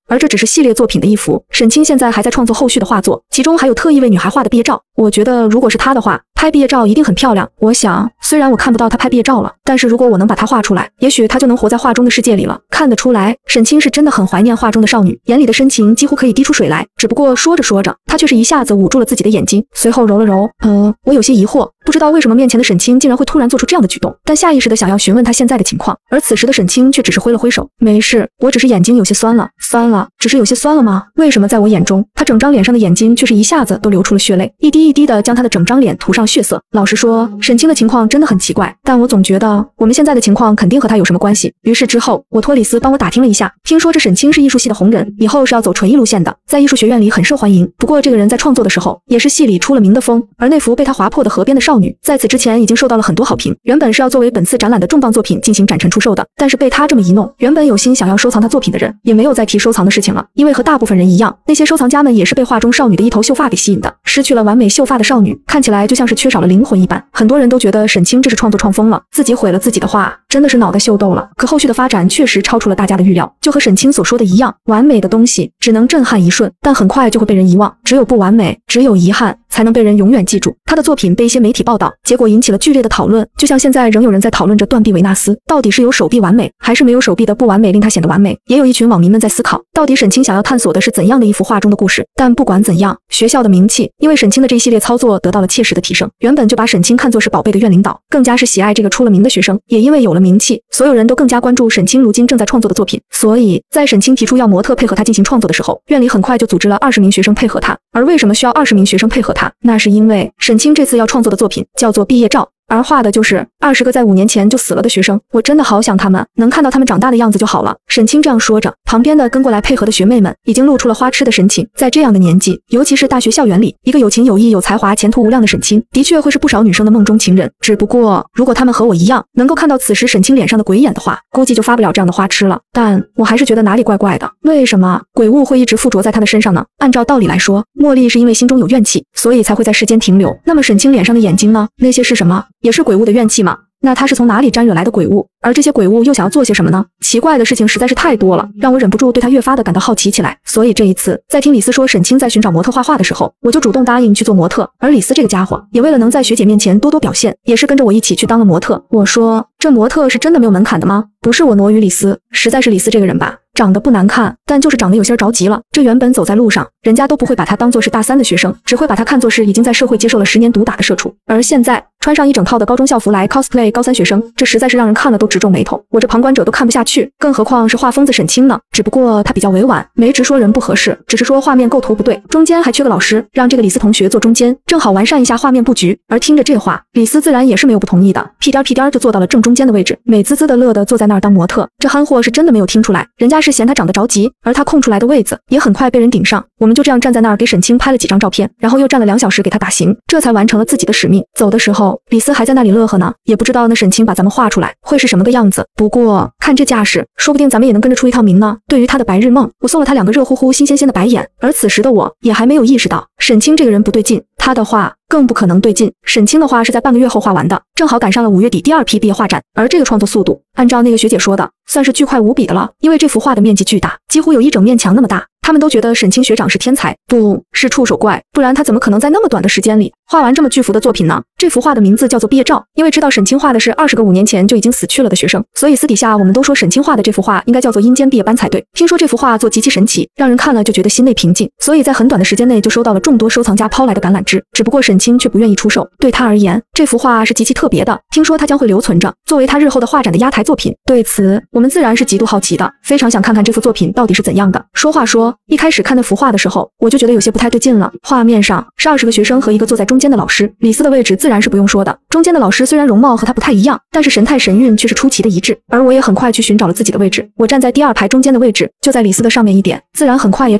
而这只是系列作品的一幅。沈清现在还在创作后续的画作，其中还有特意为女孩画的毕业照。我觉得如果是她的话，拍毕业照一定很漂亮。我想，虽然我看不到她拍毕业照了，但是如果我能把她画出来，也许她就能活在画中的世界里了。看得出来，沈清是真的很怀念画中的少女，眼里的深情几乎可以滴出水来。只不过说着说着，她却是一下子捂住了自己的眼睛，随后揉了揉。呃，我有些疑惑，不知道为什么面前的沈清竟然会突然做出这样的举动，但下意识的想要询问她现在的情况。而此时的沈清却只是挥了挥手，没事，我只是眼睛有些酸了。酸了？只是有些酸了吗？为什么在我眼中，她整张脸上的眼睛却是一下子都流出了血泪，一滴一滴的将她的整张脸涂上血色。老实说，沈清的情况真的很奇怪，但我总觉得我们现在的情况肯定和她有什么关系。于是之后，我托李斯帮我打听了一下，听说这沈清是艺术系的红人，以后是要走纯艺路线的，在艺术学院里很受欢迎。不过这个人在创作的时候，也是系里出了名的疯。而那幅被他划破的河边的少女，在此之前已经受到了很多好评，原本是要作为本次展览的重磅作品进行展陈出售的，但是被他这么一弄，原本有心想要收藏他作品的人，也没有再提收藏的事情了。因为和大部分人一样，那些收藏家们也是被画中少女的一头秀发给吸引的，失去了完美秀发的少女，看起来就像是缺少了灵魂一般。很多人都觉得沈清这是创作创疯了，自己毁了自己的画，真的是脑袋秀逗了。可后续的发展确实超出了大家的预料，就和沈清所说的一样，完美的东西只能震撼一瞬，但很快就会被人遗忘。只有不完美，只有遗憾，才能被人永远记住。他的作品被一些媒体报道，结果引起了剧烈的讨论，就像现在仍有人在讨论着断臂维纳斯到底是有手臂完美，还是没有手臂的不完美令他显得完美。也有一群网民们在思考，到底沈清想要探索的是怎样的一幅画中的故事。但不管怎样，学校的名气因为沈清的这一系列操作得到了切实的提升。原本就把沈清看作是宝贝的院领导，更加是喜爱这个出了名的学生。也因为有了名气，所有人都更加关注沈清如今正在创作的作品。所以在沈清提出要模特配合他进行创作的时候，院里很快就组织了二十名学生配合他。而为什么需要二十名学生配合他？那是因为沈清这次要创作的作品叫做毕业照，而画的就是二十个在五年前就死了的学生。我真的好想他们，能看到他们长大的样子就好了。沈清这样说着，旁边的跟过来配合的学妹们已经露出了花痴的神情。在这样的年纪，尤其是大学校园里，一个有情有义、有才华、前途无量的沈清，的确会是不少女生的梦中情人。只不过，如果他们和我一样，能够看到此时沈清脸上的鬼眼的话，估计就发不了这样的花痴了。但我还是觉得哪里怪怪的，为什么鬼物会一直附着在他的身上呢？按照道理来说，茉莉是因为心中有怨气，所以才会在世间停留。那么沈清脸上的眼睛呢？那些是什么？也是鬼物的怨气吗？那他是从哪里沾惹来的鬼物？而这些鬼物又想要做些什么呢？奇怪的事情实在是太多了，让我忍不住对他越发的感到好奇起来。所以这一次，在听李斯说沈清在寻找模特画画的时候，我就主动答应去做模特。而李斯这个家伙，也为了能在学姐面前多多表现，也是跟着我一起去当了模特。我说，这模特是真的没有门槛的吗？不是我挪于李斯，实在是李斯这个人吧，长得不难看，但就是长得有些着急了。这原本走在路上，人家都不会把他当作是大三的学生，只会把他看作是已经在社会接受了十年毒打的社畜。而现在穿上一整套的高中校服来 cosplay 高三学生，这实在是让人看了都直皱眉头。我这旁观者都看不下去，更何况是画疯子沈清呢？只不过他比较委婉，没直说人不合适，只是说画面构图不对，中间还缺个老师，让这个李斯同学坐中间，正好完善一下画面布局。而听着这话，李斯自然也是没有不同意的，屁颠屁颠就坐到了正中间的位置，美滋滋的乐的坐在那儿当模特。这憨货是真的没有听出来，人家是嫌他长得着急，而他空出来的位子也很快被人顶上。我们就这样站在那儿给沈清拍了几张照片，然后又站了两小时给他打形，这才完成了自己的使命。走的时候，李斯还在那里乐呵呢，也不知道那沈清把咱们画出来会是什么个样子。不过看这架势，说不定咱们也能跟着出一套名呢。对于他的白日梦，我送了他两个热乎乎、新鲜鲜的白眼。而此时的我也还没有意识到沈清这个人不对劲，他的画更不可能对劲。沈清的画是在半个月后画完的，正好赶上了五月底第二批毕业画展。而这个创作速度，按照那个学姐说的，算是巨快无比的了。因为这幅画的面积巨大，几乎有一整面墙那么大。他们都觉得沈清学长是天才，不是触手怪，不然他怎么可能在那么短的时间里画完这么巨幅的作品呢？这幅画的名字叫做毕业照，因为知道沈清画的是二十个五年前就已经死去了的学生，所以私底下我们都说沈清画的这幅画应该叫做阴间毕业班才对。听说这幅画做极其神奇，让人看了就觉得心内平静，所以在很短的时间内就收到了众多收藏家抛来的橄榄枝。只不过沈清却不愿意出售，对他而言，这幅画是极其特别的，听说他将会留存着，作为他日后的画展的压台作品。对此，我们自然是极度好奇的，非常想看看这幅作品到底是怎样的。说话说，一开始看那幅画的时候，我就觉得有些不太对劲了。画面上是二十个学生和一个坐在中间的老师，李斯的位置自然是不用说的。中间的老师虽然容貌和他不太一样，但是神态神韵却是出奇的一致。而我也很快去寻找了自己的位置，我站在第二排中间的位置，就在李斯的上面一点，自然很快也找到了。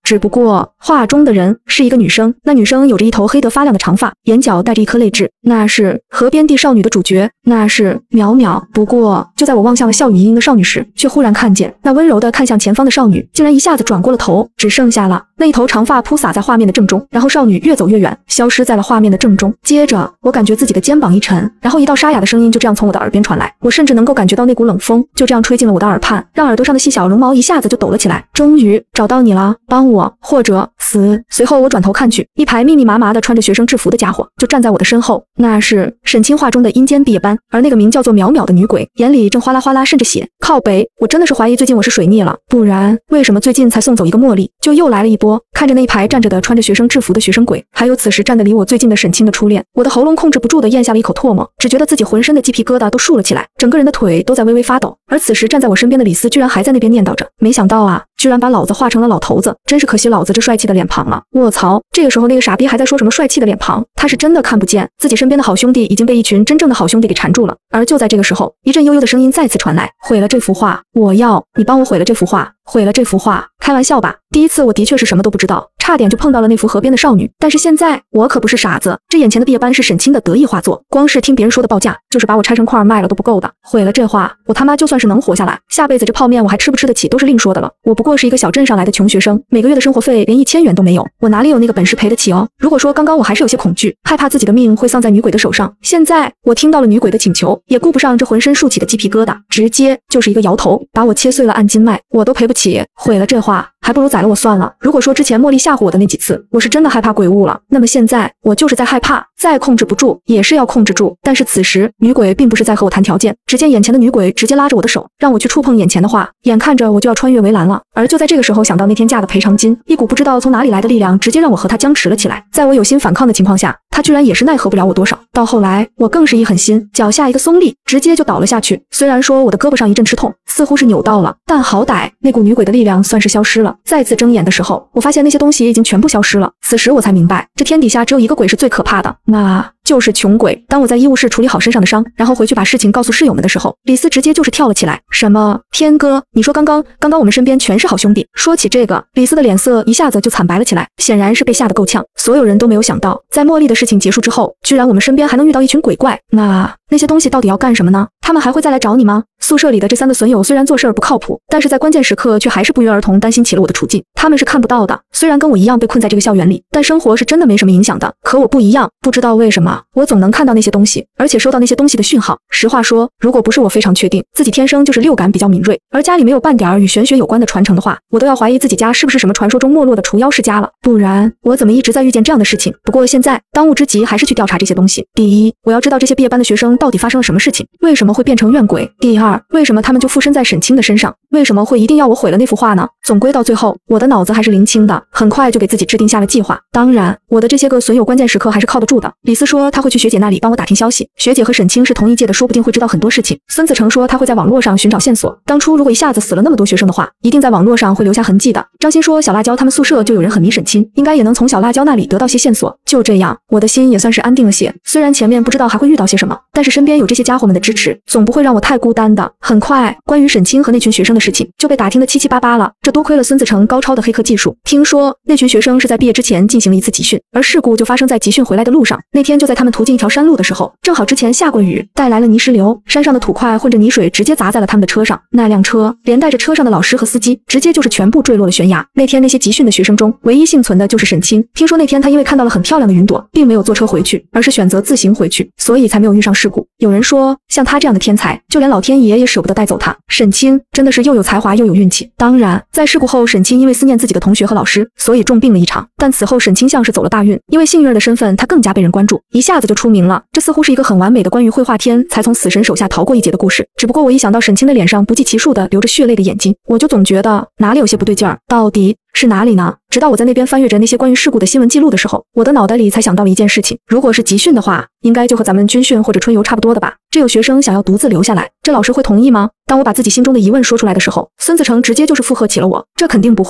只不过画中的人是一个女生，那女生有着一头黑得发亮的长发，眼角带着一颗泪痣，那是河边地少女的主角，那是淼淼。不过就在我望向了笑语盈盈的少女时，却忽然看见那温柔的看向前方的少女，竟然一下子转过了头，只剩下了那一头长发铺洒在画面的正中，然后少女越走越远，消失在了画面的正中。接着我感觉自己的肩膀一沉，然后一道沙哑的声音就这样从我的耳边传来，我甚至能够感觉到那股冷风就这样吹进了我的耳畔，让耳朵上的细小绒毛一下子就抖了起来。终于找到你了，帮我或者死。随后我转头看去，一排密密麻麻的穿着学生制服的家伙就站在我的身后，那是沈清画中的阴间毕业班，而那个名叫做淼淼的女鬼眼里正哗啦哗啦渗着血。靠北，我真的是怀疑最近我是水逆了，不然为什么最近才送走一个茉莉，就又来了一波？看着那一排站着的穿着学生制服的学生鬼，还有此时站得离我最近的沈清的初恋，我的喉咙控制不住的咽下了一口唾沫，只觉得自己浑身的鸡皮疙瘩都竖了起来，整个人的腿都在微微发抖。而此时站在我身边的李斯居然还在那边念叨着，没想到啊，居然把老子画成了老头子，真是可惜老子这帅气的脸庞了。卧槽，这个时候那个傻逼还在说什么帅气的脸庞，他是真的看不见自己身边的好兄弟已经被一群真正的好兄弟给缠住了。而就在这个时候，一阵悠悠的声音再次传来，毁了这幅画，我要你帮我毁了这幅画，毁了这幅画。开玩笑吧，第一次我的确是什么都不知道，差点就碰到了那幅河边的少女，但是现在我可不是傻子，这眼前的毕业班是沈清的得意画作，光是听别人说的报价，就是把我拆成块卖了都不够的。毁了这画，我他妈就算是能活下来，下辈子这泡面我还吃不吃得起都是另说的了。我不过是一个小镇上来的穷学生，每个月的生活费连一千元都没有，我哪里有那个本事赔得起哦？如果说刚刚我还是有些恐惧，害怕自己的命会丧在女鬼的手上，现在我听到了女鬼的请求，也顾不上这浑身竖起的鸡皮疙瘩，直接就是一个摇头，把我切碎了按斤卖，我都赔不起。毁了这画，还不如宰了我算了。如果说之前茉莉吓唬我的那几次，我是真的害怕鬼物了，那么现在我就是在害怕，再控制不住也是要控制住。但是此时女鬼并不是在和我谈条件，只见眼前的女鬼直接拉着我的手，让我去触碰眼前的画，眼看着我就要穿越围栏了。而就在这个时候，想到那天价的赔偿金，一股不知道从哪里来的力量直接让我和她僵持了起来。在我有心反抗的情况下，她居然也是奈何不了我多少。到后来我更是一狠心，脚下一个松力，直接就倒了下去。虽然说我的胳膊上一阵吃痛，似乎是扭到了，但好歹那股女鬼的力量算是消失了。再次睁眼的时候，我发现那些东西已经全部消失了。此时我才明白，这天底下只有一个鬼是最可怕的，那就是穷鬼。当我在医务室处理好身上的伤，然后回去把事情告诉室友们的时候，李斯直接就是跳了起来。什么？天哥，你说刚刚刚刚我们身边全是好兄弟。说起这个，李斯的脸色一下子就惨白了起来，显然是被吓得够呛。所有人都没有想到，在茉莉的事情结束之后，居然我们身边还能遇到一群鬼怪。那那些东西到底要干什么呢？他们还会再来找你吗？宿舍里的这三个损友虽然做事儿不靠谱，但是在关键时刻却还是不约而同担心起了我的处境。他们是看不到的，虽然跟我一样被困在这个校园里，但生活是真的没什么影响的。可我不一样，不知道为什么，我总能看到那些东西，而且收到那些东西的讯号。实话说，如果不是我非常确定自己天生就是六感比较敏锐，而家里没有半点儿与玄学有关的传承的话，我都要怀疑自己家是不是什么传说中没落的除妖世家了。不然我怎么一直在遇见这样的事情？不过现在当务之急还是去调查这些东西。第一，我要知道这些毕业班的学生到底发生了什么事情，为什么会变成怨鬼？第二，为什么他们就附身在沈清的身上？为什么会一定要我毁了那幅画呢？总归到最后，我的脑子还是灵清的，很快就给自己制定下了计划。当然，我的这些个损友关键时刻还是靠得住的。李斯说他会去学姐那里帮我打听消息，学姐和沈清是同一届的，说不定会知道很多事情。孙子成说他会在网络上寻找线索，当初如果一下子死了那么多学生的话，一定在网络上会留下痕迹的。张欣说小辣椒他们宿舍就有人很迷沈清，应该也能从小辣椒那里得到些线索。就这样，我的心也算是安定了些。虽然前面不知道还会遇到些什么，但是身边有这些家伙们的支持，总不会让我太孤单的。很快，关于沈清和那群学生的事情就被打听得七七八八了。这多亏了孙子成高超的黑客技术。听说那群学生是在毕业之前进行了一次集训，而事故就发生在集训回来的路上。那天就在他们途经一条山路的时候，正好之前下过雨，带来了泥石流，山上的土块混着泥水直接砸在了他们的车上。那辆车连带着车上的老师和司机，直接就是全部坠落了悬崖。那天那些集训的学生中，唯一幸存的就是沈清。听说那天他因为看到了很漂亮的云朵，并没有坐车回去，而是选择自行回去，所以才没有遇上事故。有人说，像他这样的天才，就连老天爷也舍不得带走他。沈清真的是又有才华又有运气。当然，在事故后，沈清因为思念自己的同学和老师，所以重病了一场。但此后沈清像是走了大运，因为幸运儿的身份，他更加被人关注，一下子就出名了。这似乎是一个很完美的关于绘画天才从死神手下逃过一劫的故事。只不过我一想到沈清的脸上不计其数的流着血泪的眼睛，我就总觉得哪里有些不对劲儿，到底是哪里呢？直到我在那边翻阅着那些关于事故的新闻记录的时候，我的脑袋里才想到了一件事情。如果是集训的话，应该就和咱们军训或者春游差不多的吧。这有学生想要独自留下来，这老师会同意吗？当我把自己心中的疑问说出来的时候，孙子成直接就是附和起了我，这肯定不会啊，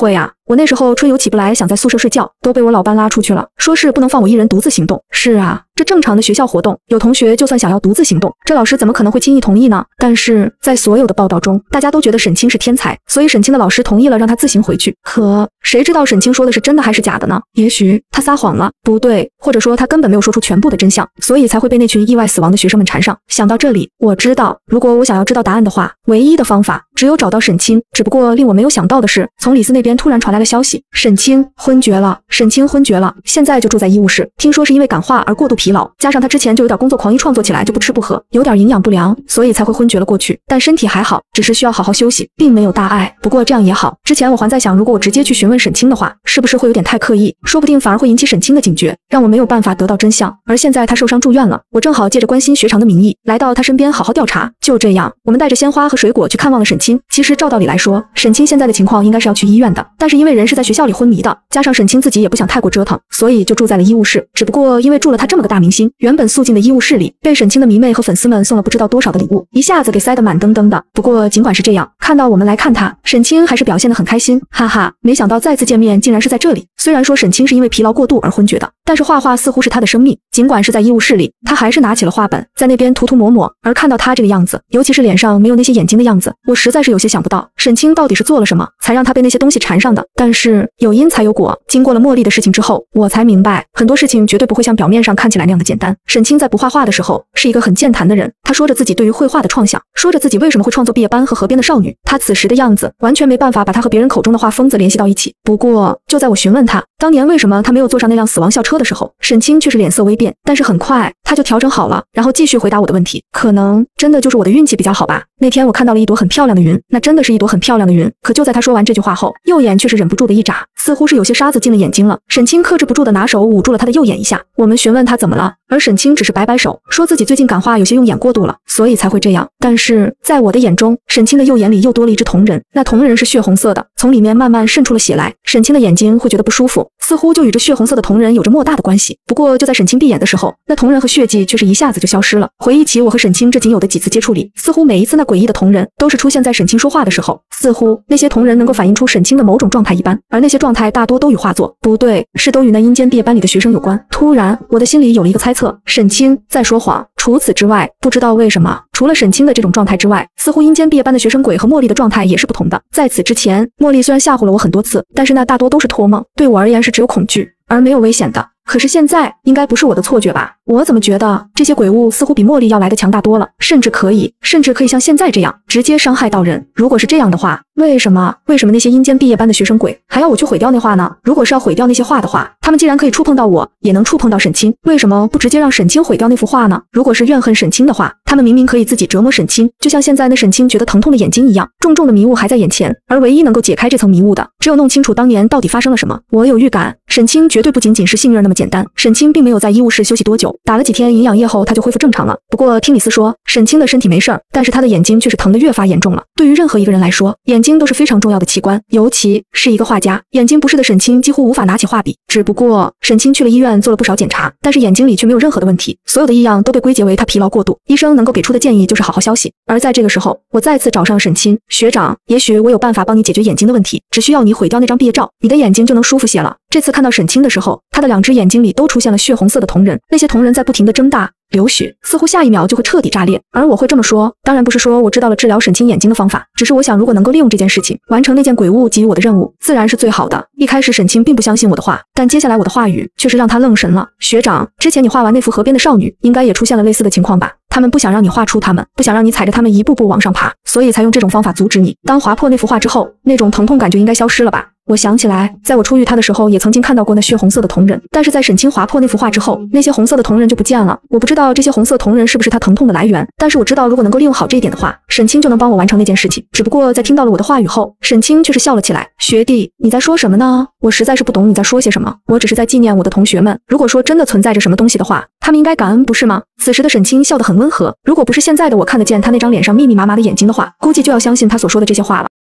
我那时候春游起不来，想在宿舍睡觉，都被我老班拉出去了，说是不能放我一人独自行动。是啊，这正常的学校活动，有同学就算想要独自行动，这老师怎么可能会轻易同意呢？但是在所有的报道中，大家都觉得沈清是天才，所以沈清的老师同意了让他自行回去。可谁知道沈清说的是真的还是假的呢？也许他撒谎了，不对，或者说他根本没有说出全部的真相，所以才会被那群意外死亡的学生们缠上。想到这里，我知道，如果我想要知道答案的话，唯一的方法只有找到沈清。只不过令我没有想到的是，从李斯那边突然传来了消息，沈清昏厥了。沈清昏厥了，现在就住在医务室，听说是因为感化而过度疲劳，加上他之前就有点工作狂，一创作起来就不吃不喝，有点营养不良，所以才会昏厥了过去。但身体还好，只是需要好好休息，并没有大碍。不过这样也好，之前我还在想，如果我直接去询问沈清的话，是不是会有点太刻意，说不定反而会引起沈清的警觉，让我没有办法得到真相。而现在他受伤住院了，我正好借着关心学长的名义，来到他身边好好调查。就这样，我们带着鲜花和水果去看望了沈清。其实照道理来说，沈清现在的情况应该是要去医院的，但是因为人是在学校里昏迷的，加上沈清自己也不想太过折腾，所以就住在了医务室。只不过因为住了他这么个大明星，原本肃静的医务室里被沈清的迷妹和粉丝们送了不知道多少的礼物，一下子给塞得满登登的。不过尽管是这样，看到我们来看他，沈清还是表现得很开心，哈哈，没想到再次见面竟然是在这里。虽然说沈清是因为疲劳过度而昏厥的，但是画画似乎是他的生命，尽管是在医务室里，他还是拿起了画本，在那边涂涂抹抹。而看到他这个样子，尤其是脸上没有那些眼睛的样子，我实在是有些想不到沈清到底是做了什么，才让他被那些东西缠上的。但是有因才有果，经过了茉莉的事情之后，我才明白很多事情绝对不会像表面上看起来那样的简单。沈清在不画画的时候是一个很健谈的人，他说着自己对于绘画的创想，说着自己为什么会创作毕业班和河边的少女，他此时的样子完全没办法把他和别人口中的画疯子联系到一起。不过就在我询问他当年为什么他没有坐上那辆死亡校车的时候，沈清却是脸色微变，但是很快他就调整好了，然后继续回答我的问题。可能真的就是我的运气比较好吧。那天我看到了一朵很漂亮的云，那真的是一朵很漂亮的云。可就在他说完这句话后，右眼却是忍不住的一眨，似乎是有些沙子进了眼睛了。沈清克制不住的拿手捂住了他的右眼一下。我们询问他怎么了，而沈清只是摆摆手，说自己最近感化有些用眼过度了，所以才会这样。但是在我的眼中，沈清的右眼里又多了一只瞳仁，那瞳仁是血红色的，从里面慢慢渗出了血来。沈清的眼睛会觉得不舒服，似乎就与这血红色的瞳仁有着莫大的关系。不过就在沈清闭眼的时候，那瞳仁和血迹却是一下子就消失了。回忆起我和沈清这仅有的几次接触里，似乎每一次那诡异的瞳仁都是出现在沈清说话的时候，似乎那些瞳仁能够反映出沈清的某种状态一般，而那些状态大多都与画作不对，是都与那阴间毕业班里的学生有关。突然我的心里有了一个猜测，沈清在说谎。除此之外，不知道为什么，除了沈清的这种状态之外，似乎阴间毕业班的学生鬼和茉莉的状态也是不同的。在此之前，茉莉虽然吓唬了我很多次，但是那大多都是托梦，对我而言是只有恐惧而没有危险的。可是现在应该不是我的错觉吧？我怎么觉得这些鬼物似乎比茉莉要来的强大多了，甚至可以甚至可以像现在这样直接伤害到人。如果是这样的话，为什么为什么那些阴间毕业班的学生鬼还要我去毁掉那画呢？如果是要毁掉那些画的话，他们既然可以触碰到我，也能触碰到沈清，为什么不直接让沈清毁掉那幅画呢？如果是怨恨沈清的话，他们明明可以自己折磨沈清，就像现在那沈清觉得疼痛的眼睛一样，重重的迷雾还在眼前，而唯一能够解开这层迷雾的，只有弄清楚当年到底发生了什么。我有预感，沈清绝对不仅仅是幸运那么简单。沈清并没有在医务室休息多久，打了几天营养液后他就恢复正常了。不过听李斯说，沈清的身体没事儿，但是他的眼睛却是疼得越发严重了。对于任何一个人来说，眼睛都是非常重要的器官，尤其是一个画家，眼睛不适的沈清几乎无法拿起画笔。只不过沈清去了医院做了不少检查，但是眼睛里却没有任何的问题，所有的异样都被归结为他疲劳过度，医生能够给出的建议就是好好休息。而在这个时候，我再次找上沈清，学长，也许我有办法帮你解决眼睛的问题，只需要你毁掉那张毕业照，你的眼睛就能舒服些了。这次看到沈清的时候，他的两只眼睛里都出现了血红色的瞳仁，那些瞳仁在不停地睁大流血，似乎下一秒就会彻底炸裂。而我会这么说，当然不是说我知道了治疗沈清眼睛的方法，只是我想如果能够利用这件事情完成那件鬼物给予我的任务，自然是最好的。一开始沈清并不相信我的话，但接下来我的话语却是让他愣神了。学长，之前你画完那幅河边的少女，应该也出现了类似的情况吧？他们不想让你画出他们，不想让你踩着他们一步步往上爬，所以才用这种方法阻止你。当划破那幅画之后，那种疼痛感就应该消失了吧？我想起来，在我初遇他的时候，也曾经看到过那血红色的瞳仁，但是在沈清划破那幅画之后，那些红色的瞳仁就不见了。我不知道这些红色瞳仁是不是他疼痛的来源，但是我知道如果能够利用好这一点的话，沈清就能帮我完成那件事情。只不过在听到了我的话语后，沈清却是笑了起来。学弟，你在说什么呢？我实在是不懂你在说些什么，我只是在纪念我的同学们。如果说真的存在着什么东西的话，他们应该感恩不是吗？此时的沈清笑得很温和，如果不是现在的我看得见他那张脸上密密麻麻的眼睛的话，估计就要相信他所说的这些话了。